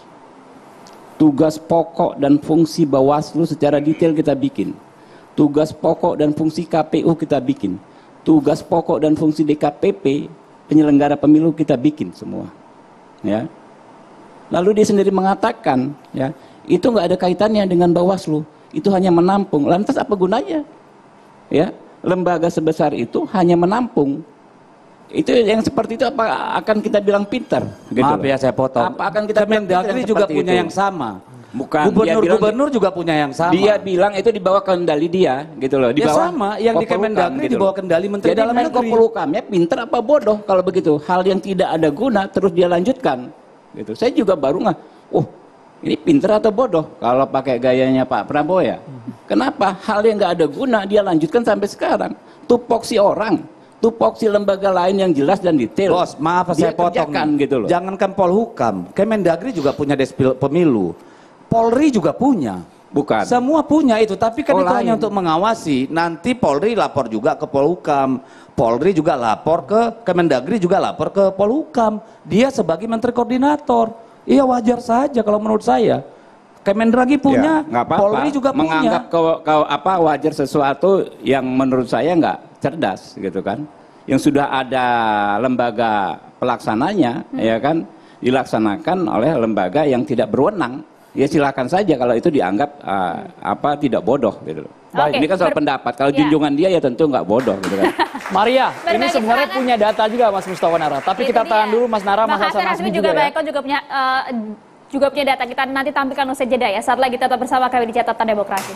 Tugas pokok dan fungsi Bawaslu secara detail kita bikin. Tugas pokok dan fungsi KPU kita bikin. Tugas pokok dan fungsi DKPP penyelenggara pemilu kita bikin semua. Ya. Lalu dia sendiri mengatakan, ya, itu nggak ada kaitannya dengan Bawaslu. Itu hanya menampung. Lantas apa gunanya? Ya, lembaga sebesar itu hanya menampung. Itu yang seperti itu apa akan kita bilang pintar? Gitu. Maaf ya saya potong. Apa akan kita Kemendagri juga punya yang sama? Bukan. Gubernur juga punya yang sama. Dia bilang itu di bawah kendali dia, gitu loh. Di bawah sama. Yang di Kemendagri gitu, di bawah kendali Menteri Dalam Negeri. Jadi Menko Polhukamnya pintar apa bodoh kalau begitu? Hal yang tidak ada guna terus dia lanjutkan. Gitu. Saya juga baru ini pintar atau bodoh kalau pakai gayanya Pak Prabowo ya. Kenapa? Hal yang nggak ada guna dia lanjutkan sampai sekarang. Tupoksi orang, tupoksi lembaga lain yang jelas dan detail. Bos, maaf saya potong gitu loh. Jangankan Polhukam, Kemendagri juga punya Despil Pemilu. Polri juga punya. Bukan. Semua punya itu, tapi kan itu hanya untuk mengawasi. Nanti Polri lapor juga ke Polhukam. Polri juga lapor ke Kemendagri, juga lapor ke Polhukam. Dia sebagai menteri koordinator. Iya wajar saja kalau menurut saya. Kemendagri punya, ya, Polri juga menganggap punya. Wajar sesuatu yang menurut saya nggak cerdas gitu kan. Yang sudah ada lembaga pelaksananya, ya kan, dilaksanakan oleh lembaga yang tidak berwenang. Ya silakan saja kalau itu dianggap tidak bodoh gitu loh. Ini kan soal pendapat. Kalau junjungan dia ya tentu nggak bodoh gitu kan. Maria, ini sebenarnya punya data juga Mas Mustafa Nara. Tapi kita tahan dulu Mas Nara, Mas Hasan Hasbi juga ya. Baik, juga punya data. Kita nanti tampilkan usai jeda ya. Saat lagi tetap bersama kami di Catatan Demokrasi.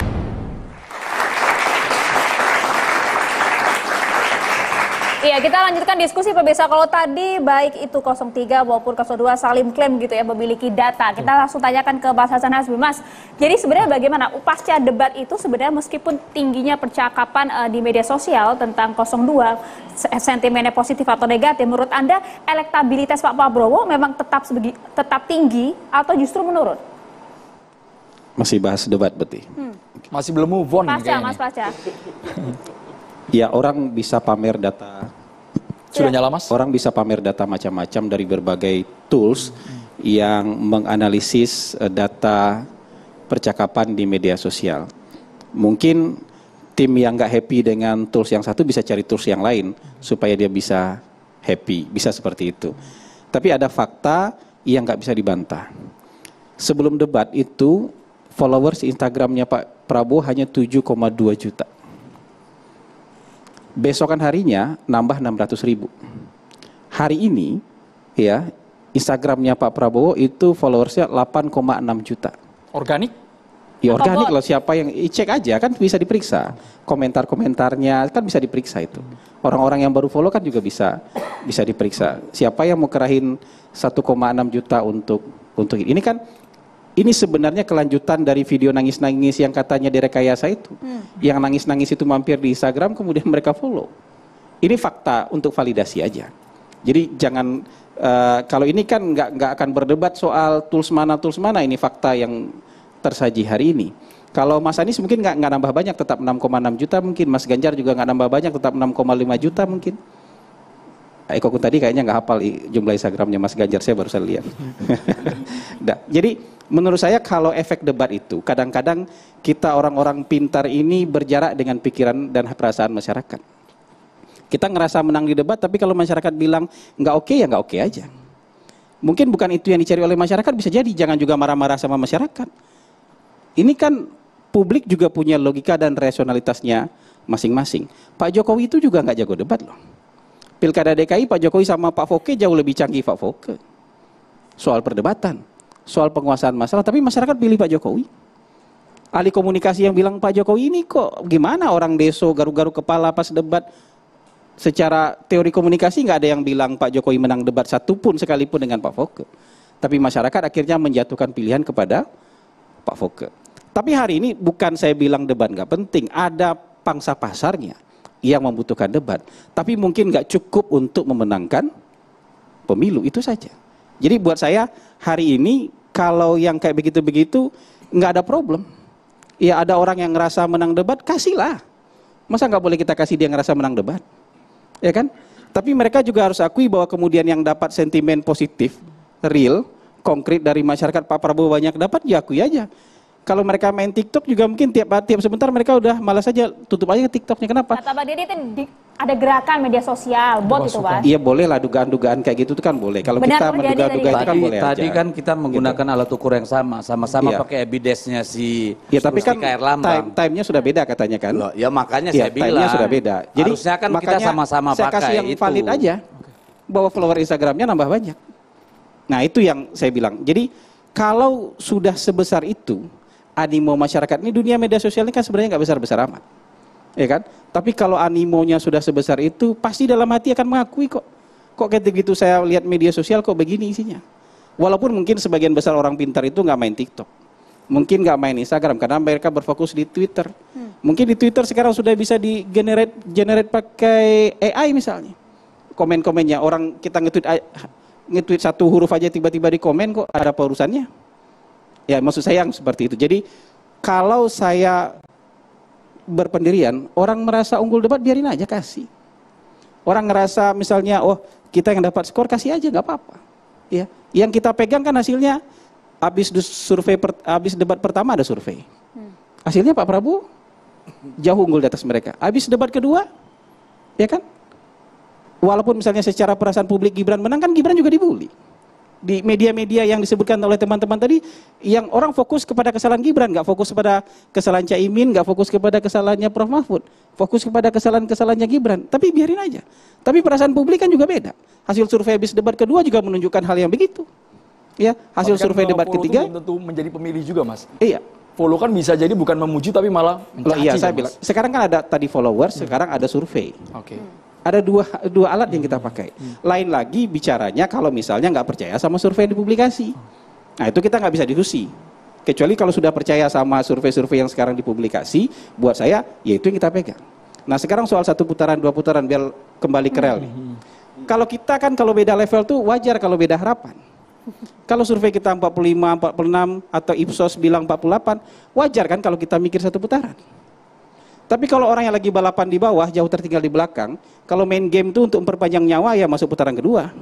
Iya, kita lanjutkan diskusi pemirsa. Kalau tadi baik itu 03 maupun 02 saling klaim gitu ya memiliki data. Kita langsung tanyakan ke Mas Hasan Hasbi. Mas, jadi sebenarnya bagaimana pasca debat itu sebenarnya meskipun tingginya percakapan di media sosial tentang 02 sentimennya positif atau negatif, menurut Anda elektabilitas Pak Prabowo memang tetap tinggi atau justru menurun? Masih bahas debat berarti. Masih belum move on kayaknya. Mas Pasca. Ya, orang bisa pamer data. Sudah nyala Mas? Orang bisa pamer data macam-macam dari berbagai tools yang menganalisis data percakapan di media sosial. Mungkin tim yang nggak happy dengan tools yang satu bisa cari tools yang lain supaya dia bisa happy, bisa seperti itu. Tapi ada fakta yang nggak bisa dibantah. Sebelum debat itu followers Instagramnya Pak Prabowo hanya 7,2 juta. Besokan harinya nambah 600.000. Hari ini ya Instagramnya Pak Prabowo itu followersnya 8,6 juta. Organik? Ya organik loh, siapa yang cek aja kan bisa diperiksa. Komentar-komentarnya kan bisa diperiksa itu. Orang-orang yang baru follow kan juga bisa diperiksa. Siapa yang mau kerahin 1,6 juta untuk ini kan. Ini sebenarnya kelanjutan dari video nangis-nangis yang katanya direkayasa itu. Yang nangis-nangis itu mampir di Instagram kemudian mereka follow. Ini fakta untuk validasi aja. Jadi jangan, kalau ini kan nggak akan berdebat soal tools mana, ini fakta yang tersaji hari ini. Kalau Mas Anies mungkin nggak nambah banyak, tetap 6,6 juta mungkin. Mas Ganjar juga nggak nambah banyak, tetap 6,5 juta mungkin. Eko Kun tadi kayaknya nggak hafal jumlah Instagramnya Mas Ganjar, saya baru saja lihat. Jadi menurut saya kalau efek debat itu kadang-kadang kita orang-orang pintar ini berjarak dengan pikiran dan perasaan masyarakat. Kita ngerasa menang di debat, tapi kalau masyarakat bilang nggak oke ya nggak oke aja. Mungkin bukan itu yang dicari oleh masyarakat, bisa jadi. Jangan juga marah-marah sama masyarakat. Ini kan publik juga punya logika dan rasionalitasnya masing-masing. Pak Jokowi itu juga nggak jago debat loh. Pilkada DKI Pak Jokowi sama Pak Foke jauh lebih canggih Pak Foke. Soal perdebatan, soal penguasaan masalah, tapi masyarakat pilih Pak Jokowi. Ahli komunikasi yang bilang Pak Jokowi ini kok gimana orang deso garu-garu kepala pas debat. secara teori komunikasi nggak ada yang bilang Pak Jokowi menang debat satupun sekalipun dengan Pak Foke. Tapi masyarakat akhirnya menjatuhkan pilihan kepada Pak Foke. Tapi hari ini bukan saya bilang debat nggak penting, ada pangsa pasarnya yang membutuhkan debat. Tapi mungkin nggak cukup untuk memenangkan pemilu, itu saja. Jadi buat saya hari ini kalau yang kayak begitu-begitu nggak ada problem. Ya ada orang yang ngerasa menang debat, kasihlah. Masa nggak boleh kita kasih dia ngerasa menang debat? Ya kan? Tapi mereka juga harus akui bahwa kemudian yang dapat sentimen positif, real, konkret dari masyarakat Pak Prabowo banyak dapat, ya akui aja. Kalau mereka main TikTok juga mungkin tiap sebentar mereka udah malas aja tutup aja TikToknya. Kenapa? Kata Bang Deddy itu ada gerakan media sosial, bot itu Pak. Iya boleh lah dugaan-dugaan kayak gitu itu kan boleh. Kalau kita menduga-duga itu kan boleh aja. Tadi kan kita menggunakan alat ukur yang sama pakai evidence-nya si tapi kan time-nya sudah beda katanya kan. Loh, ya makanya saya bilang. Time-nya sudah beda. Jadi harusnya kan kita sama-sama pakai itu. Saya kasih yang valid aja bahwa follower Instagramnya nambah banyak. Nah itu yang saya bilang. Jadi kalau sudah sebesar itu animo masyarakat ini, dunia media sosial ini kan sebenarnya nggak besar-besar amat, ya kan? Tapi kalau animonya sudah sebesar itu, pasti dalam hati akan mengakui kok kayak gitu saya lihat media sosial kok begini isinya. Walaupun mungkin sebagian besar orang pintar itu nggak main TikTok, mungkin nggak main Instagram karena mereka berfokus di Twitter. Mungkin di Twitter sekarang sudah bisa di generate pakai AI misalnya. Komen-komennya orang kita nge-tweet satu huruf aja tiba-tiba di komen kok ada apa urusannya? Ya maksud saya yang seperti itu. Jadi kalau saya berpendirian, orang merasa unggul debat biarin aja kasih. Orang ngerasa misalnya, oh kita yang dapat skor kasih aja nggak apa-apa. Ya, yang kita pegang kan hasilnya habis debat pertama ada survei. Hasilnya Pak Prabowo jauh unggul di atas mereka. Habis debat kedua, ya kan? Walaupun misalnya secara perasaan publik Gibran menang kan Gibran juga dibully. Di media-media yang disebutkan oleh teman-teman tadi, yang orang fokus kepada kesalahan Gibran, nggak fokus kepada kesalahan Caimin, nggak fokus kepada kesalahannya Prof Mahfud, fokus kepada kesalahan-kesalahannya Gibran. Tapi biarin aja. Tapi perasaan publik kan juga beda. Hasil survei habis debat kedua juga menunjukkan hal yang begitu. Ya, hasil survei debat ketiga belum tentu menjadi pemilih juga, Mas. Iya. Follow kan bisa jadi bukan memuji tapi malah mencaci. Iya, saya bilang. Sekarang kan ada tadi followers, sekarang ada survei. Oke. Ada dua alat yang kita pakai. Lain lagi bicaranya kalau misalnya nggak percaya sama survei yang dipublikasi. Nah itu kita nggak bisa diskusi. Kecuali kalau sudah percaya sama survei-survei yang sekarang dipublikasi, buat saya ya itu yang kita pegang. Nah sekarang soal 1 putaran, 2 putaran biar kembali ke rel nih. Kalau kita kan kalau beda level tuh wajar kalau beda harapan. Kalau survei kita 45, 46 atau Ipsos bilang 48, wajar kan kalau kita mikir 1 putaran. Tapi kalau orang yang lagi balapan di bawah, jauh tertinggal di belakang, kalau main game itu untuk memperpanjang nyawa ya masuk putaran kedua.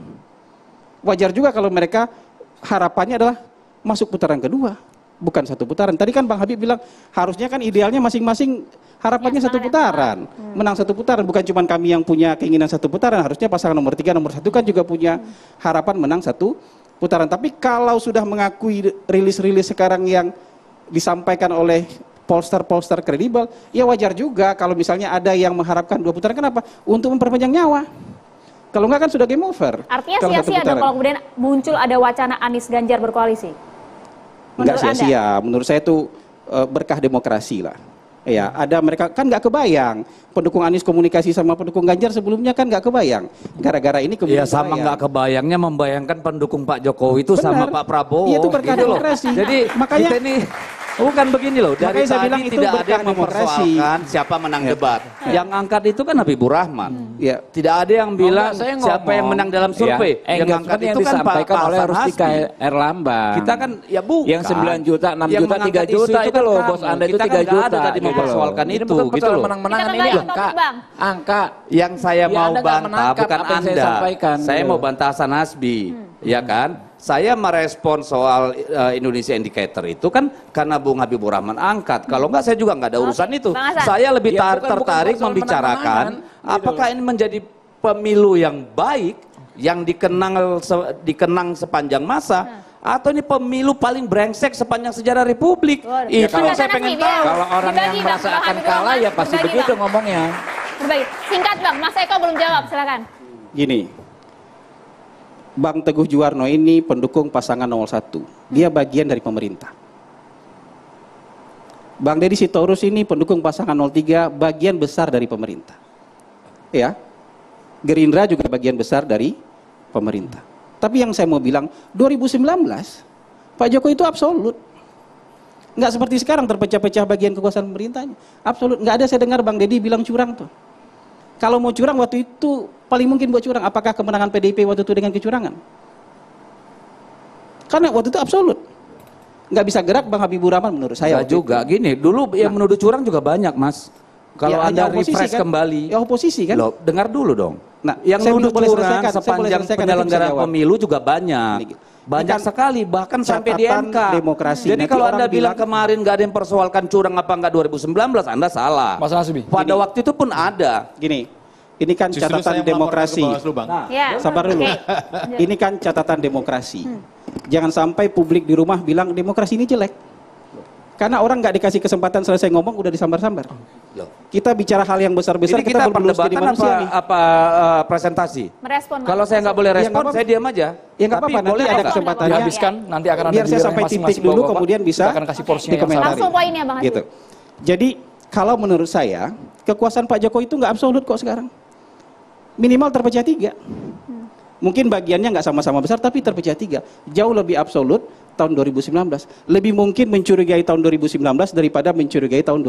Wajar juga kalau mereka harapannya adalah masuk putaran kedua, bukan 1 putaran. Tadi kan Bang Habib bilang harusnya kan idealnya masing-masing harapannya 1 putaran, menang 1 putaran. Bukan cuma kami yang punya keinginan 1 putaran, harusnya pasangan nomor 3, nomor 1 kan juga punya harapan menang 1 putaran. Tapi kalau sudah mengakui rilis-rilis sekarang yang disampaikan oleh polster kredibel, ya wajar juga kalau misalnya ada yang mengharapkan 2 putaran. Kenapa? Untuk memperpanjang nyawa. Kalau enggak kan sudah game over. Artinya sia-sia dong kalau kemudian muncul ada wacana Anies Ganjar berkoalisi? Enggak sia-sia. Menurut saya itu berkah demokrasi lah. Ya, ada mereka kan nggak kebayang pendukung Anies komunikasi sama pendukung Ganjar sebelumnya kan nggak kebayang. Gara-gara ini kemudian sama nggak kebayangnya membayangkan pendukung Pak Jokowi itu sama Pak Prabowo. Iya itu berkah gitu demokrasi. Jadi makanya kita ini bukan begini loh, dari saya bilang tadi itu tidak ada yang demokrasi. mempersoalkan siapa menang debat. Yang angkat itu kan Habibur Rahman. Ya. Tidak ada yang bilang siapa yang menang dalam survei. Yang angkat itu kan disampaikan oleh Rustika Erlambang. Kita kan ya bukan. Yang 9 juta, 6 juta, 3 juta itu loh, bos Anda itu 3 juta. Kita tadi mempersoalkan itu, gitu loh. Menang-menangan ini angka. Yang saya mau bantah bukan Anda. Saya mau bantah Hasan Hasbi, ya kan? Saya merespon soal Indonesia Indicator itu kan karena Bung Habibur Rahman angkat. Kalau enggak saya juga enggak ada urusan itu. Saya lebih tertarik membicarakan apakah ini menjadi pemilu yang baik, yang dikenang sepanjang masa, atau ini pemilu paling brengsek sepanjang sejarah Republik. Itu yang saya pengen tahu. Kalau orang yang merasa akan kalah ya pasti begitu ngomongnya. Singkat Bang, Mas Eko belum jawab, silakan. Gini, Bang Teguh Juwarno ini pendukung pasangan 01. Dia bagian dari pemerintah. Bang Deddy Sitorus ini pendukung pasangan 03, bagian besar dari pemerintah. Ya. Gerindra juga bagian besar dari pemerintah. Tapi yang saya mau bilang, 2019 Pak Jokowi itu absolut. Nggak seperti sekarang terpecah-pecah bagian kekuasaan pemerintahnya. Absolut. Nggak ada saya dengar Bang Deddy bilang curang tuh. Kalau mau curang waktu itu paling mungkin buat curang. Apakah kemenangan PDIP waktu itu dengan kecurangan? Karena waktu itu absolut. Nggak bisa gerak Bang Habibur Rahman menurut saya. Nggak juga. Itu. Gini, dulu yang menuduh curang juga banyak, Mas. Kalau Ya, Anda oposisi, refresh kan? kembali. Ya oposisi kan? Loh, dengar dulu dong. Nah, yang saya menuduh boleh curang selesaikan, sepanjang penyelenggaraan pemilu juga banyak. Banyak sekali, bahkan sampai di MK. Demokrasi. Jadi Nanti kalau orang Anda bilang bilang, kemarin nggak ada yang persoalkan curang apa nggak 2019, Anda salah. Mas Hasbi. Pada waktu itu pun ada. Gini, ini kan Justru catatan saya melaporkan demokrasi. ke Bawaslu, Bang. Nah, Ya. Sabar dulu. Oke. Ini kan catatan demokrasi. Jangan sampai publik di rumah bilang demokrasi ini jelek. Karena orang nggak dikasih kesempatan selesai ngomong udah disambar-sambar. Kita bicara hal yang besar-besar, Ini kita belum lulus jadi perdebatan manusia nih. apa presentasi? Merespon. Kalau saya nggak boleh Ya, respon, nggak apa-apa. saya diam aja. Ya nggak Tapi apa-apa, nanti boleh ada nggak? kesempatannya. Dihabiskan, nanti akan ada Biar saya giliran sampai titik masing-masing dulu, Bapak-bapak. kemudian bisa Kita akan kasih porsinya yang dikomentari. sama. Langsung poinnya Bang Hasbi. Gitu. Jadi kalau menurut saya kekuasaan Pak Jokowi itu nggak absolut kok sekarang. Minimal terpecah 3. Mungkin bagiannya nggak sama-sama besar tapi terpecah 3. Jauh lebih absolut tahun 2019. Lebih mungkin mencurigai tahun 2019 daripada mencurigai tahun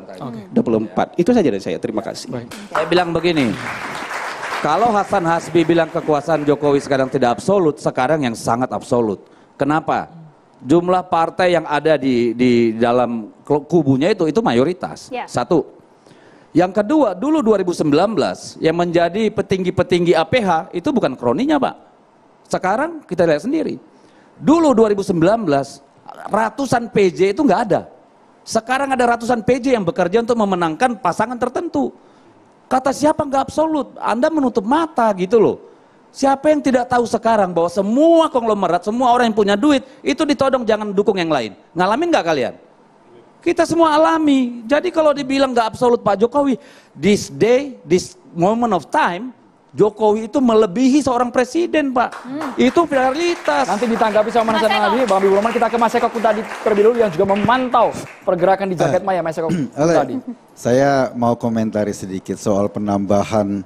2024. Itu saja dari saya. Terima kasih. Saya bilang begini. Kalau Hasan Hasbi bilang kekuasaan Jokowi sekarang tidak absolut, sekarang yang sangat absolut. Kenapa? Jumlah partai yang ada di dalam kubunya itu mayoritas. Ya. Satu. Yang kedua, dulu 2019 yang menjadi petinggi-petinggi APH itu bukan kroninya, Pak. Sekarang kita lihat sendiri. Dulu 2019 ratusan PJ itu nggak ada. Sekarang ada ratusan PJ yang bekerja untuk memenangkan pasangan tertentu. Kata siapa nggak absolut? Anda menutup mata gitu loh. Siapa yang tidak tahu sekarang bahwa semua konglomerat, semua orang yang punya duit itu ditodong, jangan dukung yang lain. Ngalamin nggak kalian? Kita semua alami. Jadi kalau dibilang nggak absolut Pak Jokowi, this day, this moment of time, Jokowi itu melebihi seorang presiden, Pak. Itu realitas. Nanti ditanggapi sama Mas Eko. Bang Habibur Rahman, kita ke Mas Eko tadi terlebih dulu yang juga memantau pergerakan di Jagat Maya, Mas Eko tadi. Saya mau komentari sedikit soal penambahan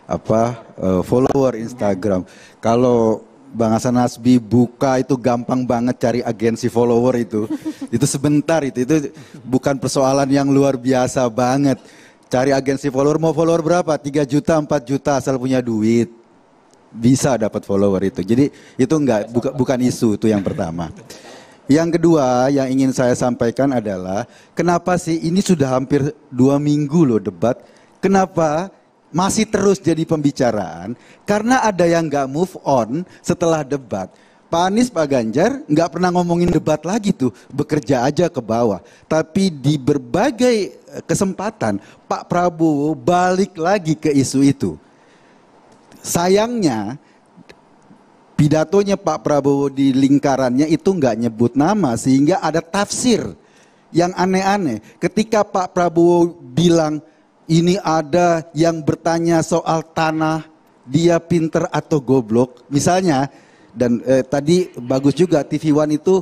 follower Instagram. Kalau Bang Hasan Hasbi buka itu gampang banget cari agensi follower itu sebentar itu bukan persoalan yang luar biasa banget. Cari agensi follower, mau follower berapa? 3 juta, 4 juta asal punya duit. Bisa dapat follower itu. Jadi itu bukan isu, itu yang pertama. Yang kedua yang ingin saya sampaikan adalah kenapa sih ini sudah hampir 2 minggu loh debat. Kenapa masih terus jadi pembicaraan? Karena ada yang nggak move on setelah debat. Pak Anies, Pak Ganjar nggak pernah ngomongin debat lagi tuh, bekerja aja ke bawah. Tapi di berbagai kesempatan Pak Prabowo balik lagi ke isu itu. Sayangnya pidatonya Pak Prabowo di lingkarannya itu nggak nyebut nama sehingga ada tafsir yang aneh-aneh. Ketika Pak Prabowo bilang ini ada yang bertanya soal tanah, dia pinter atau goblok, misalnya. Dan tadi bagus juga TV One itu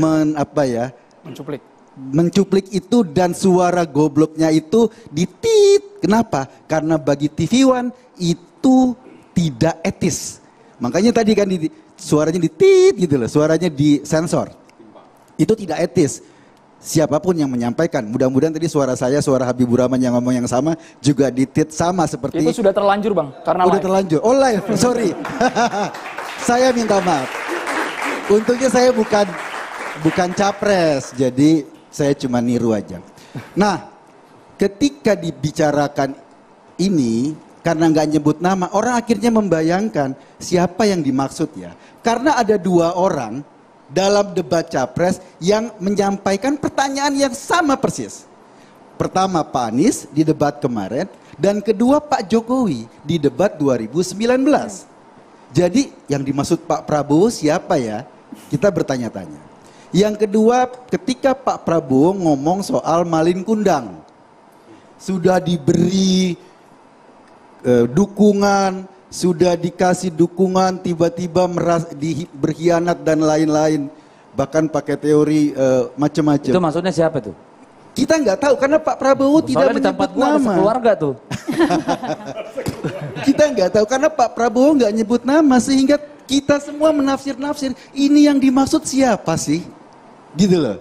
mencuplik itu dan suara gobloknya itu ditit. Kenapa? Karena bagi TV One itu tidak etis. Makanya tadi kan suaranya ditit gitu loh, suaranya disensor. Itu tidak etis. Siapapun yang menyampaikan, mudah-mudahan tadi suara saya, suara Habibur Rahman yang ngomong yang sama juga ditit sama seperti itu sudah terlanjur Bang, karena udah live. terlanjur. Oh live, sorry. Saya minta maaf. Untungnya saya bukan capres, jadi saya cuma niru aja. Nah, ketika dibicarakan ini, karena nggak nyebut nama, orang akhirnya membayangkan siapa yang dimaksud ya. Karena ada 2 orang dalam debat capres yang menyampaikan pertanyaan yang sama persis. Pertama Pak Anies di debat kemarin, dan kedua Pak Jokowi di debat 2019. Jadi yang dimaksud Pak Prabowo siapa ya? Kita bertanya-tanya. Yang kedua, ketika Pak Prabowo ngomong soal Malin Kundang, sudah diberi dukungan, sudah dikasih dukungan, tiba-tiba berkhianat dan lain-lain, bahkan pakai teori macam-macam. Itu maksudnya siapa tuh? Kita nggak tahu karena Pak Prabowo tidak menyebut nama. Keluarga tuh. Kita nggak tahu karena Pak Prabowo nggak nyebut nama sehingga kita semua menafsir-nafsir ini yang dimaksud siapa sih? Gitu loh.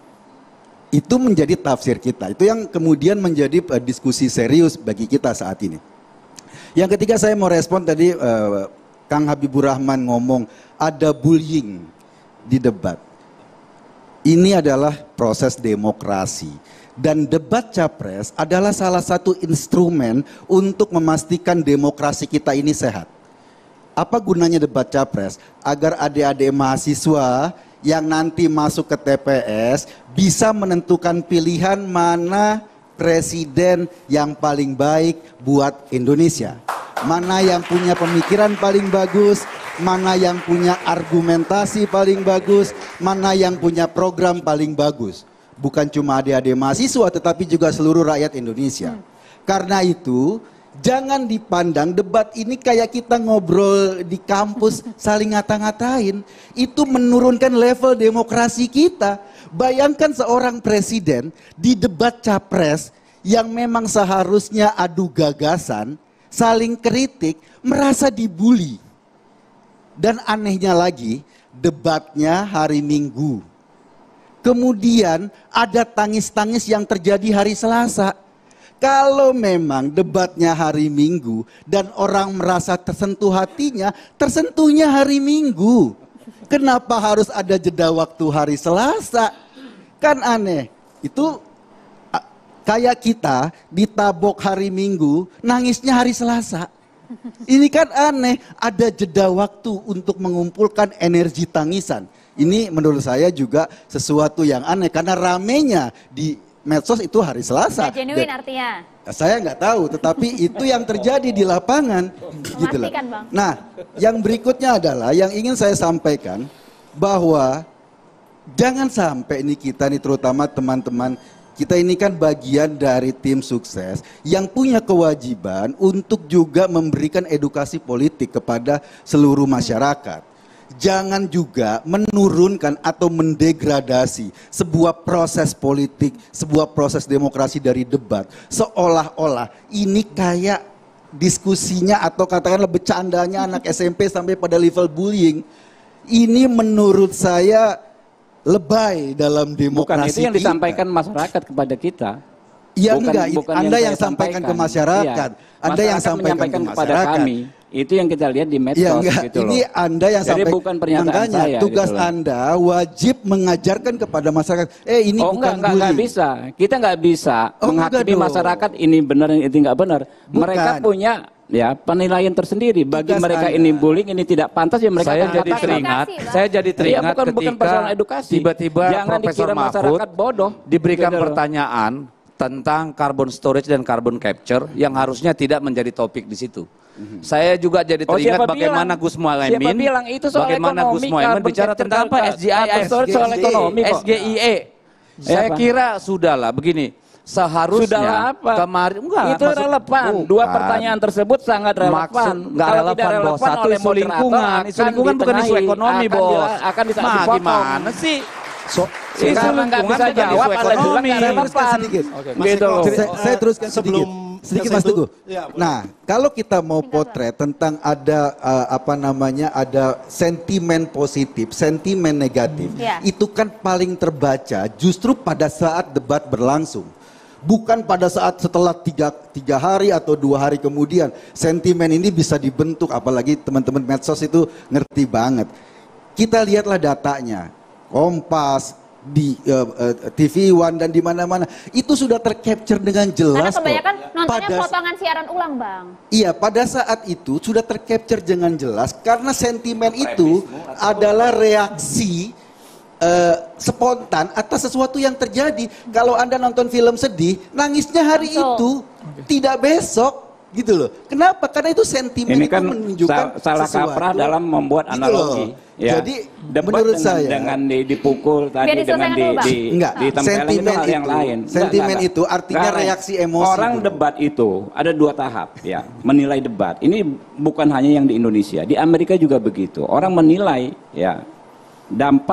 Itu menjadi tafsir kita. Itu yang kemudian menjadi diskusi serius bagi kita saat ini. Yang ketiga saya mau respon tadi Kang Habibur Rahman ngomong ada bullying di debat. Ini adalah proses demokrasi. Dan debat capres adalah salah satu instrumen untuk memastikan demokrasi kita ini sehat. Apa gunanya debat capres? Agar adik-adik mahasiswa yang nanti masuk ke TPS bisa menentukan pilihan mana presiden yang paling baik buat Indonesia. Mana yang punya pemikiran paling bagus, mana yang punya argumentasi paling bagus, mana yang punya program paling bagus. Bukan cuma adik-adik mahasiswa tetapi juga seluruh rakyat Indonesia. Karena itu jangan dipandang debat ini kayak kita ngobrol di kampus saling ngata-ngatain. Itu menurunkan level demokrasi kita. Bayangkan seorang presiden di debat capres yang memang seharusnya adu gagasan, saling kritik, merasa dibully. Dan anehnya lagi, debatnya hari Minggu. Kemudian ada tangis-tangis yang terjadi hari Selasa. Kalau memang debatnya hari Minggu dan orang merasa tersentuh hatinya, tersentuhnya hari Minggu. Kenapa harus ada jeda waktu hari Selasa? Kan aneh. Itu kayak kita ditabok hari Minggu, nangisnya hari Selasa. Ini kan aneh, ada jeda waktu untuk mengumpulkan energi tangisan. Ini menurut saya juga sesuatu yang aneh karena ramenya di medsos itu hari Selasa. Nggak genuine artinya. Saya nggak tahu, tetapi itu yang terjadi di lapangan. Gitu loh. Bang. Nah, yang berikutnya adalah yang ingin saya sampaikan bahwa jangan sampai ini kita nih terutama teman-teman kita ini kan bagian dari tim sukses yang punya kewajiban untuk juga memberikan edukasi politik kepada seluruh masyarakat. Jangan juga menurunkan atau mendegradasi sebuah proses politik, sebuah proses demokrasi dari debat. Seolah-olah ini kayak diskusinya atau katakanlah bercandanya anak SMP sampai pada level bullying. Ini menurut saya lebay dalam demokrasi. Bukan itu yang disampaikan masyarakat kepada kita. Ya enggak, Anda yang sampaikan ke masyarakat. Iya. Anda yang sampaikan ke kepada masyarakat. kami. Itu yang kita lihat di medsos Ya enggak, gitu loh. ini Anda yang Jadi sampaikan. bukan pernyataan Makanya saya, tugas gitu loh. Anda wajib mengajarkan kepada masyarakat. Ini bukan enggak bullying. bisa. Kita nggak bisa menghakimi dong. masyarakat ini benar ini nggak benar. Mereka punya ya penilaian tersendiri. Bagi Tugas mereka Anda. ini bullying, ini tidak pantas ya mereka Saya akan jadi katakan. teringat, saya jadi teringat Iya, bukan ketika persoalan edukasi. tiba-tiba Jangan Profesor dikira Mahfud masyarakat bodoh. diberikan Gitu loh. pertanyaan tentang carbon storage dan carbon capture yang harusnya tidak menjadi topik di situ. Saya juga jadi teringat siapa bagaimana bilang? Gus Muhaimin, Siapa bilang itu soal bagaimana ekonomi, Gus Muhaimin carbon bicara capture tentang apa? dan carbon storage soal ekonomi kok. SGIE. Saya Siapa? kira sudahlah begini. Seharusnya Sudahlah apa? kemarin enggak itu maksud- relevan. bukan. Dua pertanyaan tersebut sangat relevan. Maksud nggak Kalau relevan, tidak Bos. relevan Satu oleh isu moderator lingkungan. Isu akan lingkungan bukan isu ditengahi, ekonomi, akan Bos. akan Mah, dipotong. gimana sih? Isu Sekarang nggak lingkungan bisa bukan jawab, isu Anda bilang ekonomi. nggak relevan. Sedikit. Gitu loh. Saya teruskan sedikit. Sedikit Mas Teguh. Nah, kalau kita mau potret tentang ada ada sentimen positif, sentimen negatif, itu kan paling terbaca justru pada saat debat berlangsung. Bukan pada saat setelah tiga hari atau 2 hari kemudian. Sentimen ini bisa dibentuk, apalagi teman-teman medsos itu ngerti banget. Kita lihatlah datanya, Kompas, di TV One dan di mana-mana itu sudah tercapture dengan jelas. Karena kebanyakan nontonnya Pada- potongan siaran ulang, Bang. Iya, pada saat itu sudah tercapture dengan jelas karena sentimen itu adalah reaksi spontan atas sesuatu yang terjadi. Kalau Anda nonton film sedih, nangisnya hari itu, tidak besok. Gitu loh. Kenapa? Karena itu sentimen Ini kan itu menunjukkan salah sesuatu. kaprah dalam membuat Gitu analogi. loh. Ya. Jadi Debat menurut dengan, saya dengan dipukul tadi Biar dengan diselesaikan dulu, Bang. Enggak, ditempelin sentimen itu hal yang itu- lain. sentimen itu artinya reaksi emosi Orang dulu. debat itu ada 2 tahap ya, menilai debat. Ini bukan hanya yang di Indonesia, di Amerika juga begitu. Orang menilai ya dampak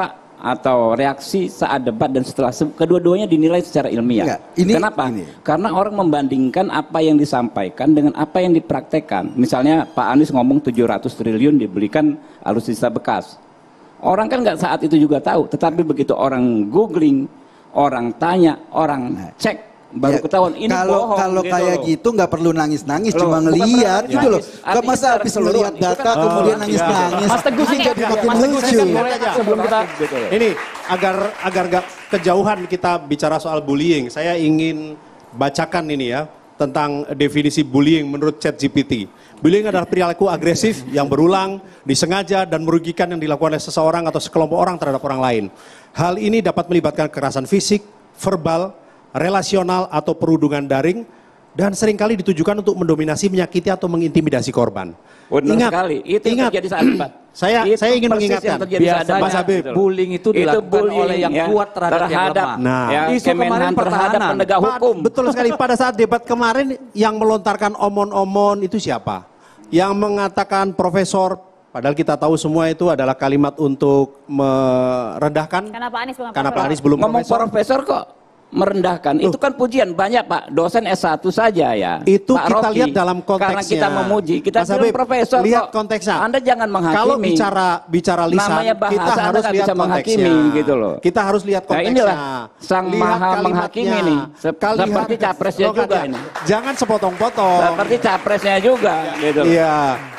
atau reaksi saat debat dan setelah kedua-duanya dinilai secara ilmiah. Kenapa? Karena orang membandingkan apa yang disampaikan dengan apa yang dipraktekkan. Misalnya Pak Anies ngomong 700 triliun dibelikan alutsista bekas. Orang kan nggak saat itu juga tahu, tetapi begitu orang googling, orang tanya, orang cek, baru ketahuan ini bohong. Kalau gitu kayak loh. gitu nggak perlu nangis-nangis, Loh, cuma ngelihat bukan gitu loh. nangis. Gak masa habis ngelihat data kemudian nangis-nangis. Mas Teguh sih jadi makin Mas Teguh lucu. singkat boleh sebelum kita Ini agar gak kejauhan kita bicara soal bullying, saya ingin bacakan ini ya tentang definisi bullying menurut ChatGPT. Bullying adalah perilaku agresif yang berulang, disengaja dan merugikan yang dilakukan oleh seseorang atau sekelompok orang terhadap orang lain. Hal ini dapat melibatkan kekerasan fisik, verbal, relasional atau perundungan daring, dan seringkali ditujukan untuk mendominasi, menyakiti atau mengintimidasi korban. Benar sekali, itu yang terjadi saat debat. Saya ingin persis mengingatkan, yang terjadi saat debat. Mas Habib, bullying itu dilakukan oleh yang kuat terhadap yang lemah. Nah, isu kemarin terhadap penegak hukum. Betul sekali, pada saat debat kemarin yang melontarkan omon-omon itu siapa? Yang mengatakan profesor, padahal kita tahu semua itu adalah kalimat untuk merendahkan. Karena Pak Anies belum ngomong profesor kok merendahkan. Itu kan pujian banyak Pak, dosen S1 saja ya. Itu Pak kita Rocky. lihat dalam konteksnya. Karena kita memuji, kita Mas bilang Habib, profesor lihat kok. konteksnya. Anda jangan menghakimi. Kalau bicara lisan, namanya bahasa, kita Anda harus nggak lihat bisa menghakimi konteksnya. gitu loh. Kita harus lihat Nah, konteksnya. inilah sang Lihat maha kalimatnya. menghakimi nih. Seperti capresnya slogannya. juga ini. Jangan sepotong-potong. Seperti capresnya juga gitu. Iya.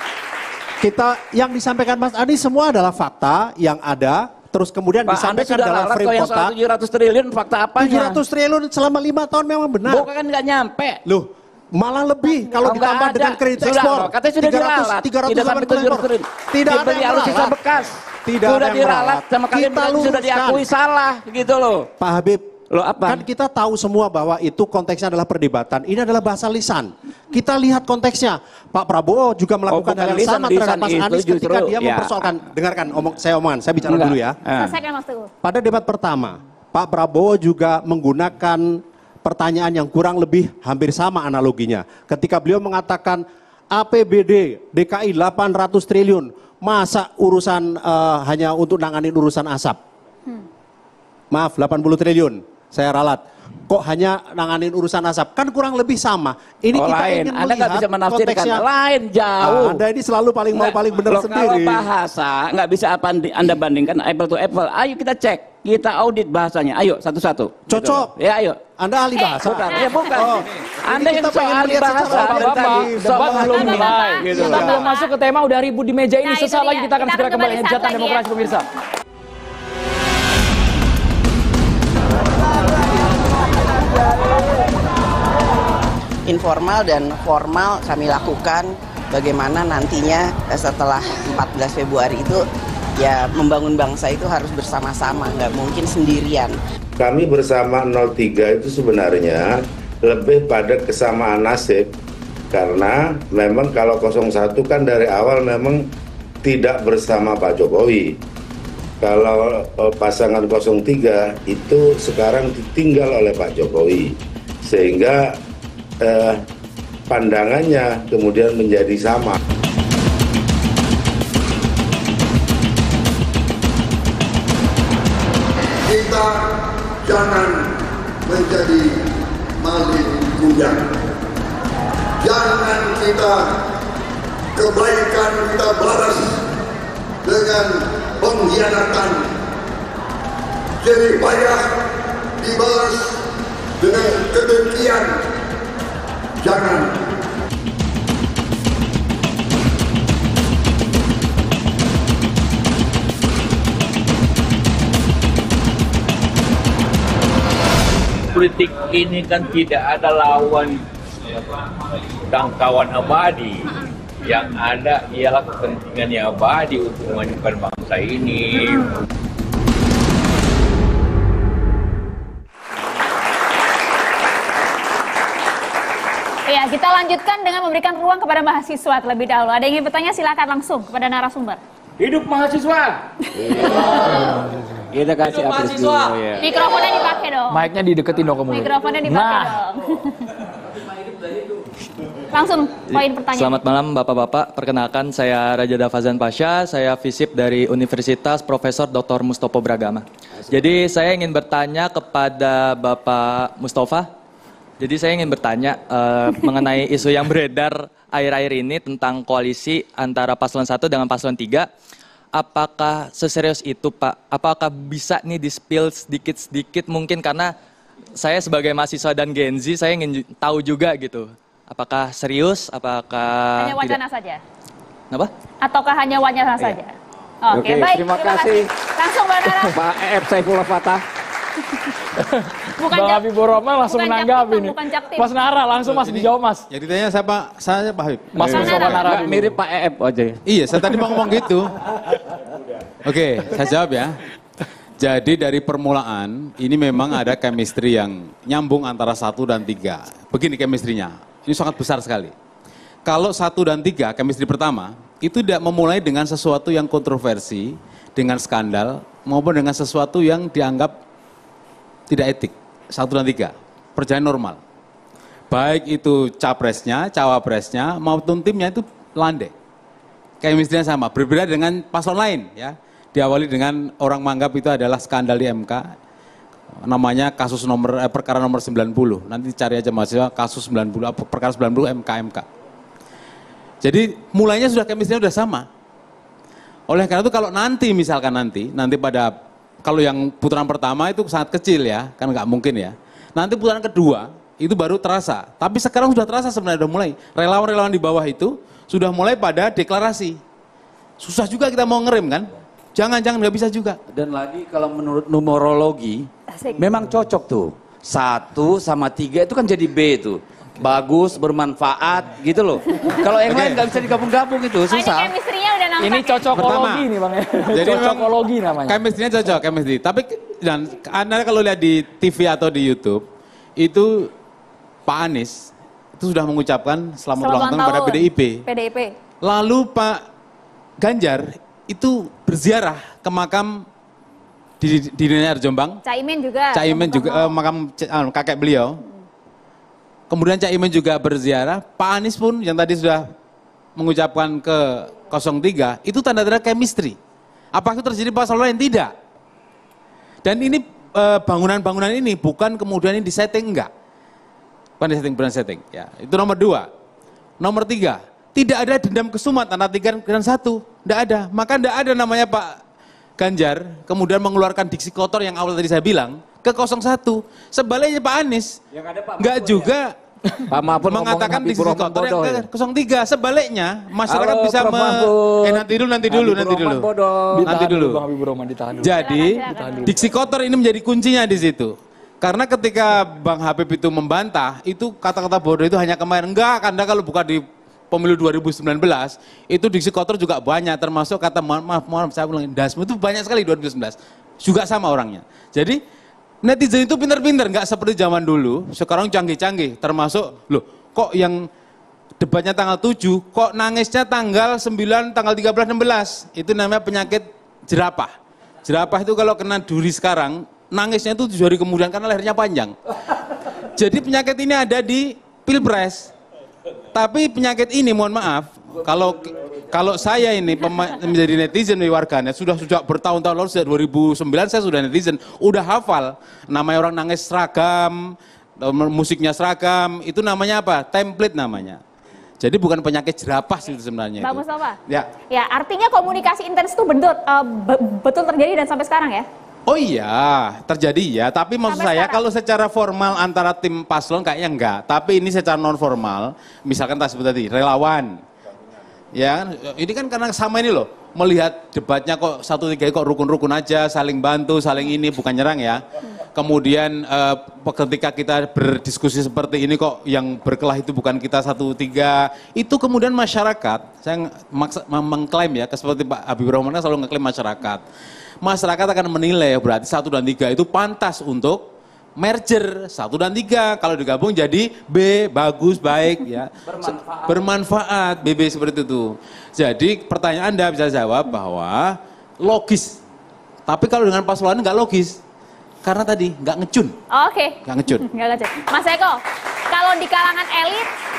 Kita yang disampaikan Mas Anies semua adalah fakta yang ada. Terus kemudian Pak, Anda disampaikan sudah dalam lalat frame kok yang kota. soal 700 triliun fakta apanya? 700 triliun selama 5 tahun memang benar. Bukan kan nggak nyampe. Loh, malah lebih kalau Nggak ditambah ada. dengan kredit Sudah, ekspor. katanya sudah diralat. Tidak sampai 700 triliun. Tidak ada Dibeli yang alutsista meralat. bekas. Tidak sudah ada yang diralat meralat. sama kalian Kita sudah luruskan. diakui salah gitu loh. Pak Habib, loh apa? Kan kita tahu semua bahwa itu konteksnya adalah perdebatan. Ini adalah bahasa lisan. Kita lihat konteksnya. Pak Prabowo juga melakukan hal yang sama terhadap Mas Anies ketika dia mempersoalkan. Dengarkan, saya bicara dulu ya. Selesaikan Mas Teguh. Pada debat pertama, Pak Prabowo juga menggunakan pertanyaan yang kurang lebih hampir sama analoginya. Ketika beliau mengatakan APBD DKI 800 triliun, masa urusan hanya untuk nanganin urusan asap? Maaf, 80 triliun. Saya ralat. Kok hanya nanganin urusan asap? Kan kurang lebih sama. Ini kita lain. ingin Anda nggak melihat bisa menafsirkan. konteksnya. Lain jauh. Anda ini selalu paling benar Loh, sendiri. Kalau bahasa nggak bisa apa Anda bandingkan apple to apple. Ayo kita cek, kita audit bahasanya. Ayo satu-satu. Cocok. Gitu. Ya ayo. Anda ahli bahasa. Bukan. Ya bukan. Oh. Anda yang kita pengen soal melihat bahasa. secara Dari Bapak, tadi, debat soal belum mulai. gitu Kita loh. belum masuk ke tema, udah ribut di meja ini. Nah, itu Sesaat lagi dia. kita akan Kita segera akan kembali kembali Hujatan saat lagi Demokrasi ya. pemirsa. Informal dan formal kami lakukan bagaimana nantinya setelah 14 Februari itu ya membangun bangsa itu harus bersama-sama, nggak mungkin sendirian. Kami bersama 03 itu sebenarnya lebih pada kesamaan nasib karena memang kalau 01 kan dari awal memang tidak bersama Pak Jokowi. Kalau pasangan 03 itu sekarang ditinggal oleh Pak Jokowi sehingga pandangannya kemudian menjadi sama. Kita jangan menjadi maling kuyang. Jangan kita kebaikan kita balas dengan pengkhianatan. Jadi payah dibalas dengan kedengkian. Jangan. Politik ini kan tidak ada lawan dan kawan abadi. Yang ada ialah kepentingan yang abadi untuk memajukan bangsa ini. Ya, kita lanjutkan dengan memberikan ruang kepada mahasiswa terlebih dahulu. Ada yang ingin bertanya, silakan langsung kepada narasumber. Hidup mahasiswa. Kita kasih apresiasi dulu ya. Mikrofonnya dipakai dong. Mic-nya dideketin dong ke mulut. Mikrofonnya dipakai Nah. dong. Langsung poin pertanyaan. Selamat malam Bapak-Bapak, perkenalkan saya Raja Dafazan Pasha, saya FISIP dari Universitas Profesor Dr. Mustopo Bragama. Jadi saya ingin bertanya kepada Bapak Mustafa. Jadi saya ingin bertanya mengenai isu yang beredar akhir-akhir ini tentang koalisi antara paslon 1 dengan paslon 3. Apakah seserius itu Pak? Apakah bisa nih di-spill sedikit-sedikit mungkin karena saya sebagai mahasiswa dan Gen Z saya ingin tahu juga gitu. Apakah serius? Apakah hanya wacana saja? Apa? Ataukah hanya wacana saja? Oke, baik. Terima kasih. Langsung Mbak Nara. Pak EF Saifullah Fatah. Bukan Bang Habibur Rahman langsung bukan menanggapi Jaktim, ini. bukan Jaktim. Mas Nara langsung Mas dijawab Mas. Jadi tanya siapa? Saya Pak Habib. Mas Mustafa Nara dulu. Mirip Pak EF aja. Iya, saya tadi mau ngomong gitu. Oke, saya jawab ya. Jadi dari permulaan, ini memang ada chemistry yang nyambung antara 1 dan 3. Begini chemistry-nya. Ini sangat besar sekali. Kalau 1 dan 3, chemistry pertama, itu tidak memulai dengan sesuatu yang kontroversi, dengan skandal, maupun dengan sesuatu yang dianggap tidak etik. 1 dan 3, perjalanan normal. Baik itu capresnya, cawapresnya, maupun timnya itu landai. Chemistry-nya sama, berbeda dengan paslon lain. Ya. Diawali dengan orang menganggap itu adalah skandal di MK, namanya kasus perkara nomor 90. Nanti cari aja mahasiswa kasus 90, perkara 90 MK. Jadi mulainya sudah chemistry-nya sudah sama. Oleh karena itu kalau nanti misalkan nanti pada kalau yang putaran pertama itu sangat kecil ya, kan nggak mungkin ya. Nanti putaran kedua itu baru terasa. Tapi sekarang sudah terasa sebenarnya sudah mulai. Relawan-relawan di bawah itu sudah mulai pada deklarasi. Susah juga kita mau ngerem kan? Jangan nggak bisa juga. Dan lagi kalau menurut numerologi, memang cocok tuh. 1 sama 3 itu kan jadi B tuh. Bagus, bermanfaat gitu loh. Kalau yang lain nggak bisa digabung-gabung itu, susah. Ini chemistry-nya udah nampak. Ini cocokologi nih Bang. Jadi cocokologi namanya. Chemistry-nya cocok, chemistry. Tapi dan Anda kalau lihat di TV atau di YouTube, itu Pak Anies itu sudah mengucapkan selamat ulang tahun pada PDIP. Lalu Pak Ganjar itu berziarah ke makam di Daerah Jombang. Caimin juga. Caimin juga makam kakek beliau. Kemudian Caimin juga berziarah. Pak Anies pun yang tadi sudah mengucapkan ke 03 itu tanda-tanda chemistry. Apakah itu terjadi pasal lain? Tidak. Dan ini bangunan-bangunan ini bukan kemudian ini disetting, enggak. Bukan setting. Ya, itu nomor 2. Nomor 3. Tidak ada dendam kesumat antara 3 dan 1. Tidak ada. Maka tidak ada namanya Pak Ganjar kemudian mengeluarkan diksi kotor yang awal tadi saya bilang ke 01. Sebaliknya Pak Anies nggak juga Pak Mahfud mengatakan diksi kotor yang ke 03. Sebaliknya masyarakat bisa nanti dulu. Jadi diksi kotor ini menjadi kuncinya di situ. Karena ketika Bang Habib itu membantah, itu kata-kata bodoh itu hanya kemarin. Enggak, Anda kalau buka di pemilu 2019, itu diksi kotor juga banyak, termasuk kata maaf, saya ulangi, dasmu itu banyak sekali 2019. Juga sama orangnya. Jadi netizen itu pintar-pintar, nggak seperti zaman dulu, sekarang canggih-canggih, termasuk, loh kok yang debatnya tanggal 7, kok nangisnya tanggal 9, tanggal 13, 16, itu namanya penyakit jerapah. Jerapah itu kalau kena duri sekarang, nangisnya itu 7 hari kemudian karena lehernya panjang. Jadi penyakit ini ada di Pilpres. Tapi penyakit ini mohon maaf, kalau saya ini menjadi netizen di warganet sudah bertahun-tahun lalu, sejak 2009 saya sudah netizen, udah hafal namanya orang nangis seragam, musiknya seragam, itu namanya apa? Template namanya. Jadi bukan penyakit jerapah sih sebenarnya. Bang Mustafa. Ya, artinya komunikasi intens itu betul terjadi dan sampai sekarang ya? Oh iya, terjadi ya. Tapi maksud saya kalau secara formal antara tim paslon kayaknya enggak. Tapi ini secara non formal, misalkan tadi relawan. Ya, ini kan karena sama ini loh, melihat debatnya kok 1-3 kok rukun-rukun aja, saling bantu, saling ini, bukan nyerang ya. Kemudian ketika kita berdiskusi seperti ini kok yang berkelah itu bukan kita 1-3, itu kemudian masyarakat, saya mengklaim ya, seperti Pak Habibur Rahman selalu ngeklaim masyarakat. Masyarakat akan menilai berarti 1 dan 3 itu pantas untuk merger 1 dan 3. Kalau digabung jadi B, bagus, baik ya. Bermanfaat, BB seperti itu. Jadi pertanyaan Anda bisa jawab bahwa logis. Tapi kalau dengan paslon nggak logis. Karena tadi nggak ngecun. Oke. Nggak ngecun. Mas Eko, kalau di kalangan elit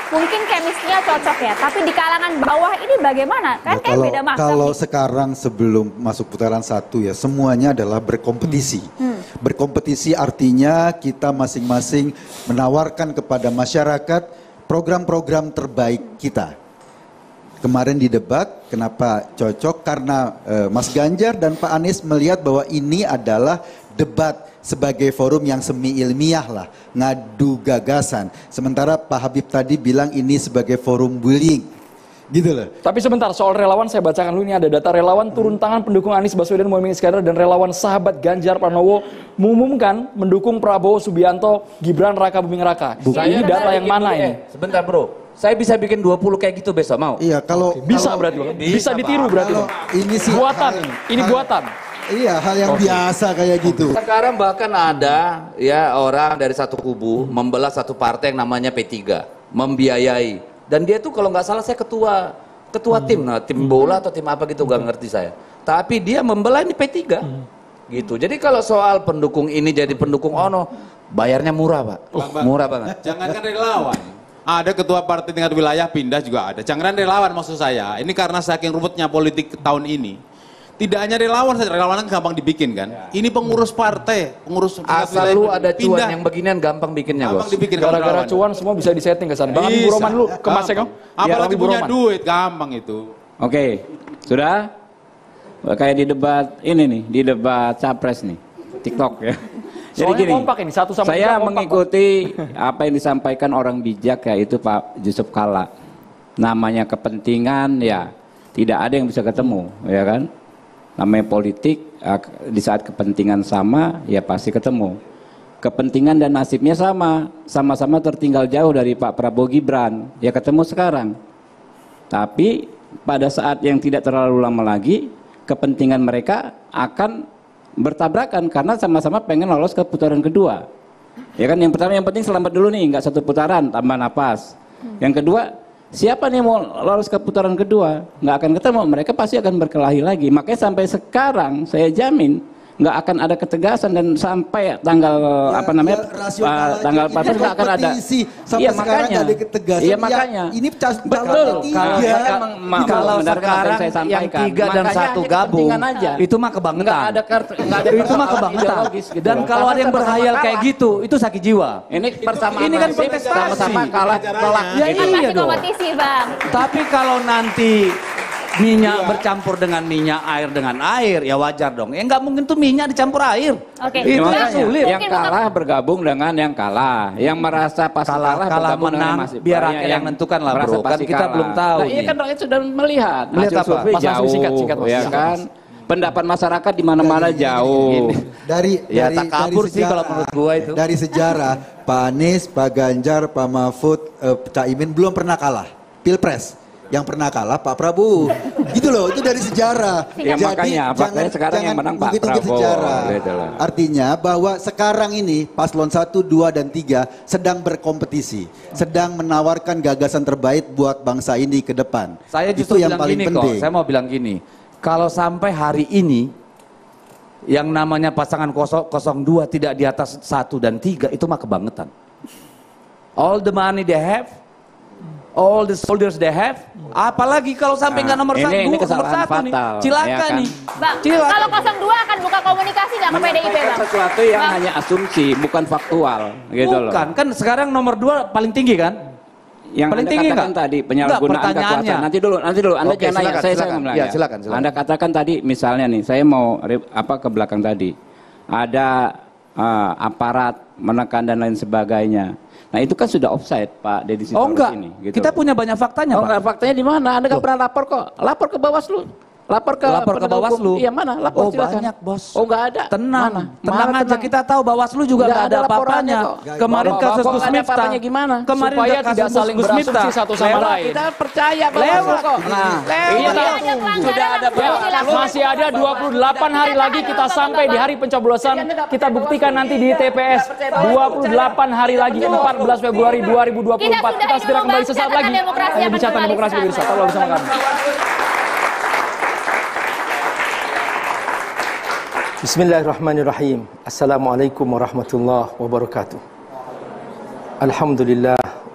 mungkin chemistry-nya cocok ya, tapi di kalangan bawah ini bagaimana? Kan kayak beda mazhab. Kalau sekarang sebelum masuk putaran 1 ya, semuanya adalah berkompetisi. Berkompetisi artinya kita masing-masing menawarkan kepada masyarakat program-program terbaik kita. Kemarin di debat, kenapa cocok? Karena Mas Ganjar dan Pak Anies melihat bahwa ini adalah debat sebagai forum yang semi ilmiah lah, ngadu gagasan. Sementara Pak Habib tadi bilang ini sebagai forum bullying, gitu loh. Tapi sebentar, soal relawan saya bacakan dulu, ini ada data relawan turun tangan pendukung Anies Baswedan Muhaimin Iskandar dan relawan sahabat Ganjar Pranowo mengumumkan mendukung Prabowo Subianto Gibran Raka Buming Raka. Ini data yang mana ini? Sebentar bro. Saya bisa bikin 20 kayak gitu besok, mau? Iya, kalau bisa berarti Bang. Bisa ditiru berarti Bang. Ini sih buatan ini buatan. Iya, hal yang biasa kayak gitu. Sekarang bahkan ada ya orang dari satu kubu membelah satu partai yang namanya P3, membiayai. Dan dia tuh kalau nggak salah saya ketua tim, nah tim bola atau tim apa gitu nggak ngerti saya. Tapi dia membelah ini P3. Gitu. Jadi kalau soal pendukung ini jadi pendukung ono, bayarnya murah, Pak. Murah banget. Jangankan relawan. Ada ketua partai tingkat wilayah pindah juga ada. Jangan relawan maksud saya. Ini karena saking ruwetnya politik tahun ini. Tidak hanya relawan saja, relawan kan gampang dibikin kan. Ini pengurus partai, pengurus asal lu ada cuan yang beginian gampang bikinnya, Bos. Gara-gara cuan semua bisa disetting ke sana. Bang Habibur Rahman dulu ke Mas Eko. Apalagi punya duit, gampang itu. Oke, sudah? Kayak di debat ini nih, di debat capres nih, TikTok ya. Jadi gini, kompak ini, satu sama saya mengikuti apa yang disampaikan orang bijak yaitu Pak Yusuf Kalla. Namanya kepentingan ya tidak ada yang bisa ketemu, ya kan? Namanya politik, di saat kepentingan sama ya pasti ketemu. Kepentingan dan nasibnya sama, sama-sama tertinggal jauh dari Pak Prabowo Gibran, ya ketemu sekarang. Tapi pada saat yang tidak terlalu lama lagi, kepentingan mereka akan bertabrakan karena sama-sama pengen lolos ke putaran kedua. Ya kan, yang pertama yang penting selamat dulu nih, nggak satu putaran, tambah napas. Yang kedua, siapa nih mau lolos ke putaran kedua? Nggak akan ketemu, mereka pasti akan berkelahi lagi. Makanya sampai sekarang saya jamin nggak akan ada ketegasan dan sampai tanggal apa namanya tanggal 14 nggak akan ada. Iya makanya. Ada ketegasan. Iya makanya. Ini betul. Kalau sekarang yang 3 dan 1 gabung, itu mah kebangetan. Itu mah kebangetan. Dan kalau ada yang berhayal kayak gitu, itu sakit jiwa. Ini persamaan. Ini kan sama-sama kalah tolak. Ya iya dong. Kompetisi, Bang. Tapi kalau nanti minyak bercampur dengan minyak, air dengan air, ya wajar dong. Ya nggak mungkin tuh minyak dicampur air. Oke. Itu kan sulit. Yang kalah bergabung dengan yang kalah. Yang merasa pas kalah menang, biar rakyat yang menentukan lah bro. Kan kita belum tahu. Nah, iya kan rakyat sudah melihat. Melihat apa? Jauh, singkat, ya kan. Pendapat masyarakat di mana-mana jauh. Dari kabur sih kalau menurut gua itu. Dari sejarah, Pak Anies, Pak Ganjar, Pak Mahfud, Caimin belum pernah kalah Pilpres. Yang pernah kalah Pak Prabowo, gitu loh, itu dari sejarah. Ya, jadi makanya sekarang yang menang Pak Prabowo. Sejarah. Artinya bahwa sekarang ini paslon 1, 2, dan 3 sedang berkompetisi, sedang menawarkan gagasan terbaik buat bangsa ini ke depan. Saya justru itu yang bilang paling gini penting. kok, saya mau bilang gini, kalau sampai hari ini yang namanya pasangan 02 tidak di atas 1 dan 3 itu mah kebangetan. All the money they have, all the soldiers they have, apalagi kalau sampai nggak nomor 1 nih, silakan ya kan? nih. Bang, kalau 02 akan buka komunikasi nggak ke PDIP, Bang? Sesuatu yang hanya asumsi, bukan faktual, gitu loh. Bukan, kan sekarang nomor 2 paling tinggi kan? Yang paling Anda tinggi katakan tadi penyalahgunaan kekuasaan. Nanti dulu, Anda oke, jangan nanya, saya silakan. nanya. Ya, silakan. Anda katakan tadi, misalnya nih, saya mau ke belakang tadi, ada aparat menekan dan lain sebagainya. Nah itu kan sudah offside Pak Deddy Sitorus enggak. Ini. Gitu. Kita punya banyak faktanya Pak. Enggak, faktanya di mana? Anda nggak pernah lapor kok. Lapor ke Bawaslu. Lapor ke Bawaslu. Iya mana? Lapor silakan. Banyak bos. Oh nggak ada. Tenang aja, kita tahu Bawaslu juga nggak ada apa-apanya. Kemarin kasus Gus Miftah gimana? Kemarin supaya tidak saling berasumsi satu sama lain. Kita percaya lewat kok. Nah, sudah ada masih ada 28 hari lagi kita sampai di hari pencoblosan. Kita buktikan nanti di TPS. 28 hari lagi 14 Februari 2024. Kita segera kembali sesaat lagi. Hanya bicara demokrasi pemirsa. Tetaplah bersama kami. Bismillahirrahmanirrahim. Assalamualaikum warahmatullahi wabarakatuh. Alhamdulillah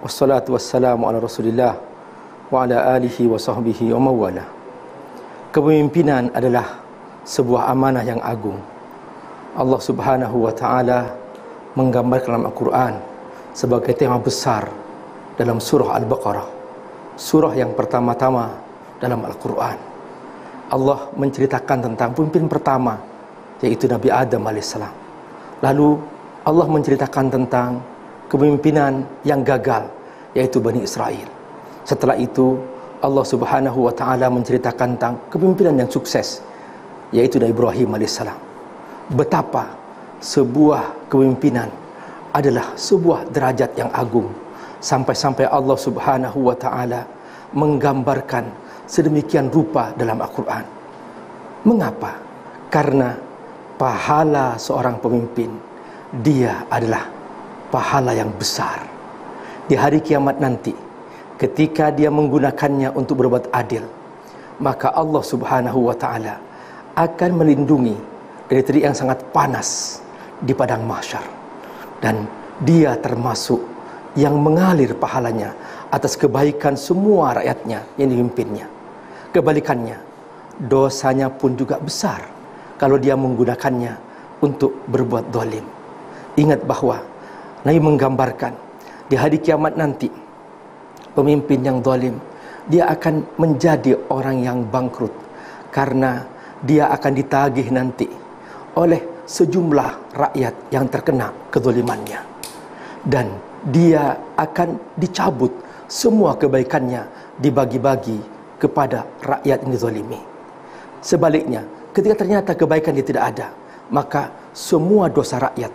Wassalatu wassalamu ala Rasulillah wa ala alihi wa sahbihi wa mawala. Kepemimpinan adalah sebuah amanah yang agung. Allah Subhanahu wa taala menggambarkan dalam Al-Qur'an sebagai tema besar dalam surah Al-Baqarah, surah yang pertama-tama dalam Al-Qur'an. Allah menceritakan tentang pemimpin pertama, yaitu Nabi Adam alaihissalam. Lalu Allah menceritakan tentang kepemimpinan yang gagal, yaitu Bani Israel. Setelah itu Allah Subhanahu wa taala menceritakan tentang kepemimpinan yang sukses, yaitu Nabi Ibrahim alaihissalam. Betapa sebuah kepemimpinan adalah sebuah derajat yang agung, sampai-sampai Allah Subhanahu wa taala menggambarkan sedemikian rupa dalam Al-Quran. Mengapa? Karena pahala seorang pemimpin, dia adalah pahala yang besar. Di hari kiamat nanti, ketika dia menggunakannya untuk berbuat adil, maka Allah Subhanahu wa taala akan melindungi dari terik yang sangat panas di padang mahsyar, dan dia termasuk yang mengalir pahalanya atas kebaikan semua rakyatnya yang dipimpinnya. Kebalikannya, dosanya pun juga besar kalau dia menggunakannya untuk berbuat zalim. Ingat bahwa Nabi menggambarkan di hari kiamat nanti, pemimpin yang zalim, dia akan menjadi orang yang bangkrut, karena dia akan ditagih nanti oleh sejumlah rakyat yang terkena kezalimannya, dan dia akan dicabut semua kebaikannya, dibagi-bagi kepada rakyat yang dizalimi. Sebaliknya, ketika ternyata kebaikan dia tidak ada, maka semua dosa rakyat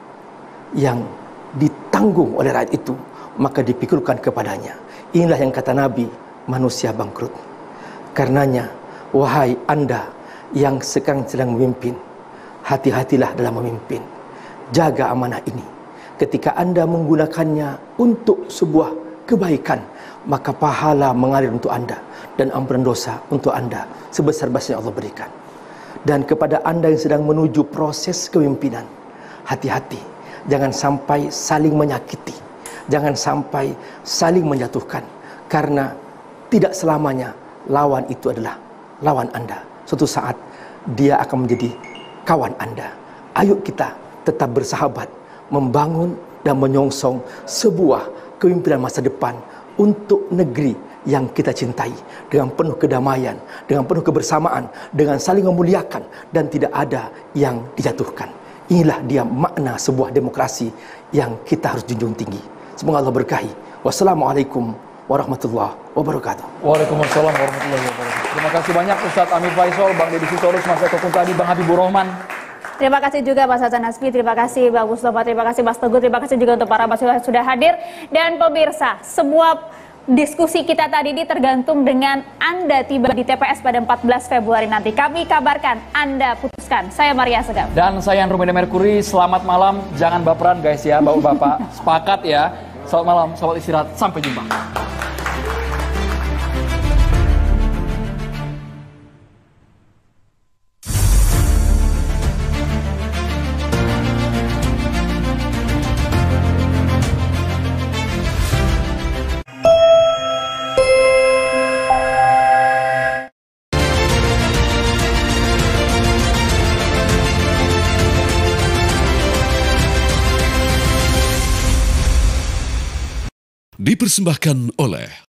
yang ditanggung oleh rakyat itu maka dipikulkan kepadanya. Inilah yang kata Nabi, manusia bangkrut. Karenanya, wahai Anda yang sekarang sedang memimpin, hati-hatilah dalam memimpin. Jaga amanah ini. Ketika Anda menggunakannya untuk sebuah kebaikan, maka pahala mengalir untuk Anda, dan ampunan dosa untuk Anda sebesar-besarnya Allah berikan. Dan kepada Anda yang sedang menuju proses kepemimpinan, hati-hati, jangan sampai saling menyakiti, jangan sampai saling menjatuhkan, karena tidak selamanya lawan itu adalah lawan Anda. Suatu saat dia akan menjadi kawan Anda. Ayo kita tetap bersahabat, membangun dan menyongsong sebuah kepemimpinan masa depan untuk negeri yang kita cintai, dengan penuh kedamaian, dengan penuh kebersamaan, dengan saling memuliakan, dan tidak ada yang dijatuhkan. Inilah dia makna sebuah demokrasi yang kita harus junjung tinggi. Semoga Allah berkahi. Wassalamualaikum warahmatullahi wabarakatuh. Waalaikumsalam warahmatullahi wabarakatuh. Terima kasih banyak Ustadz Amir Faisal, Bang Deddy Sitorus, Mas Eko tadi, Bang Habibur Rahman. Terima kasih juga Mas Hasan Nasbi, terima kasih Bang Mustafa, terima kasih Mas Teguh, terima kasih juga untuk para mahasiswa yang sudah hadir. Dan pemirsa, semua diskusi kita tadi ini tergantung dengan Anda tiba di TPS pada 14 Februari nanti. Kami kabarkan, Anda putuskan. Saya Maria Segaf. Dan saya Rumina Merkuri, selamat malam. Jangan baperan guys ya, bapak-bapak. Sepakat ya. Selamat malam, selamat istirahat. Sampai jumpa. Dipersembahkan oleh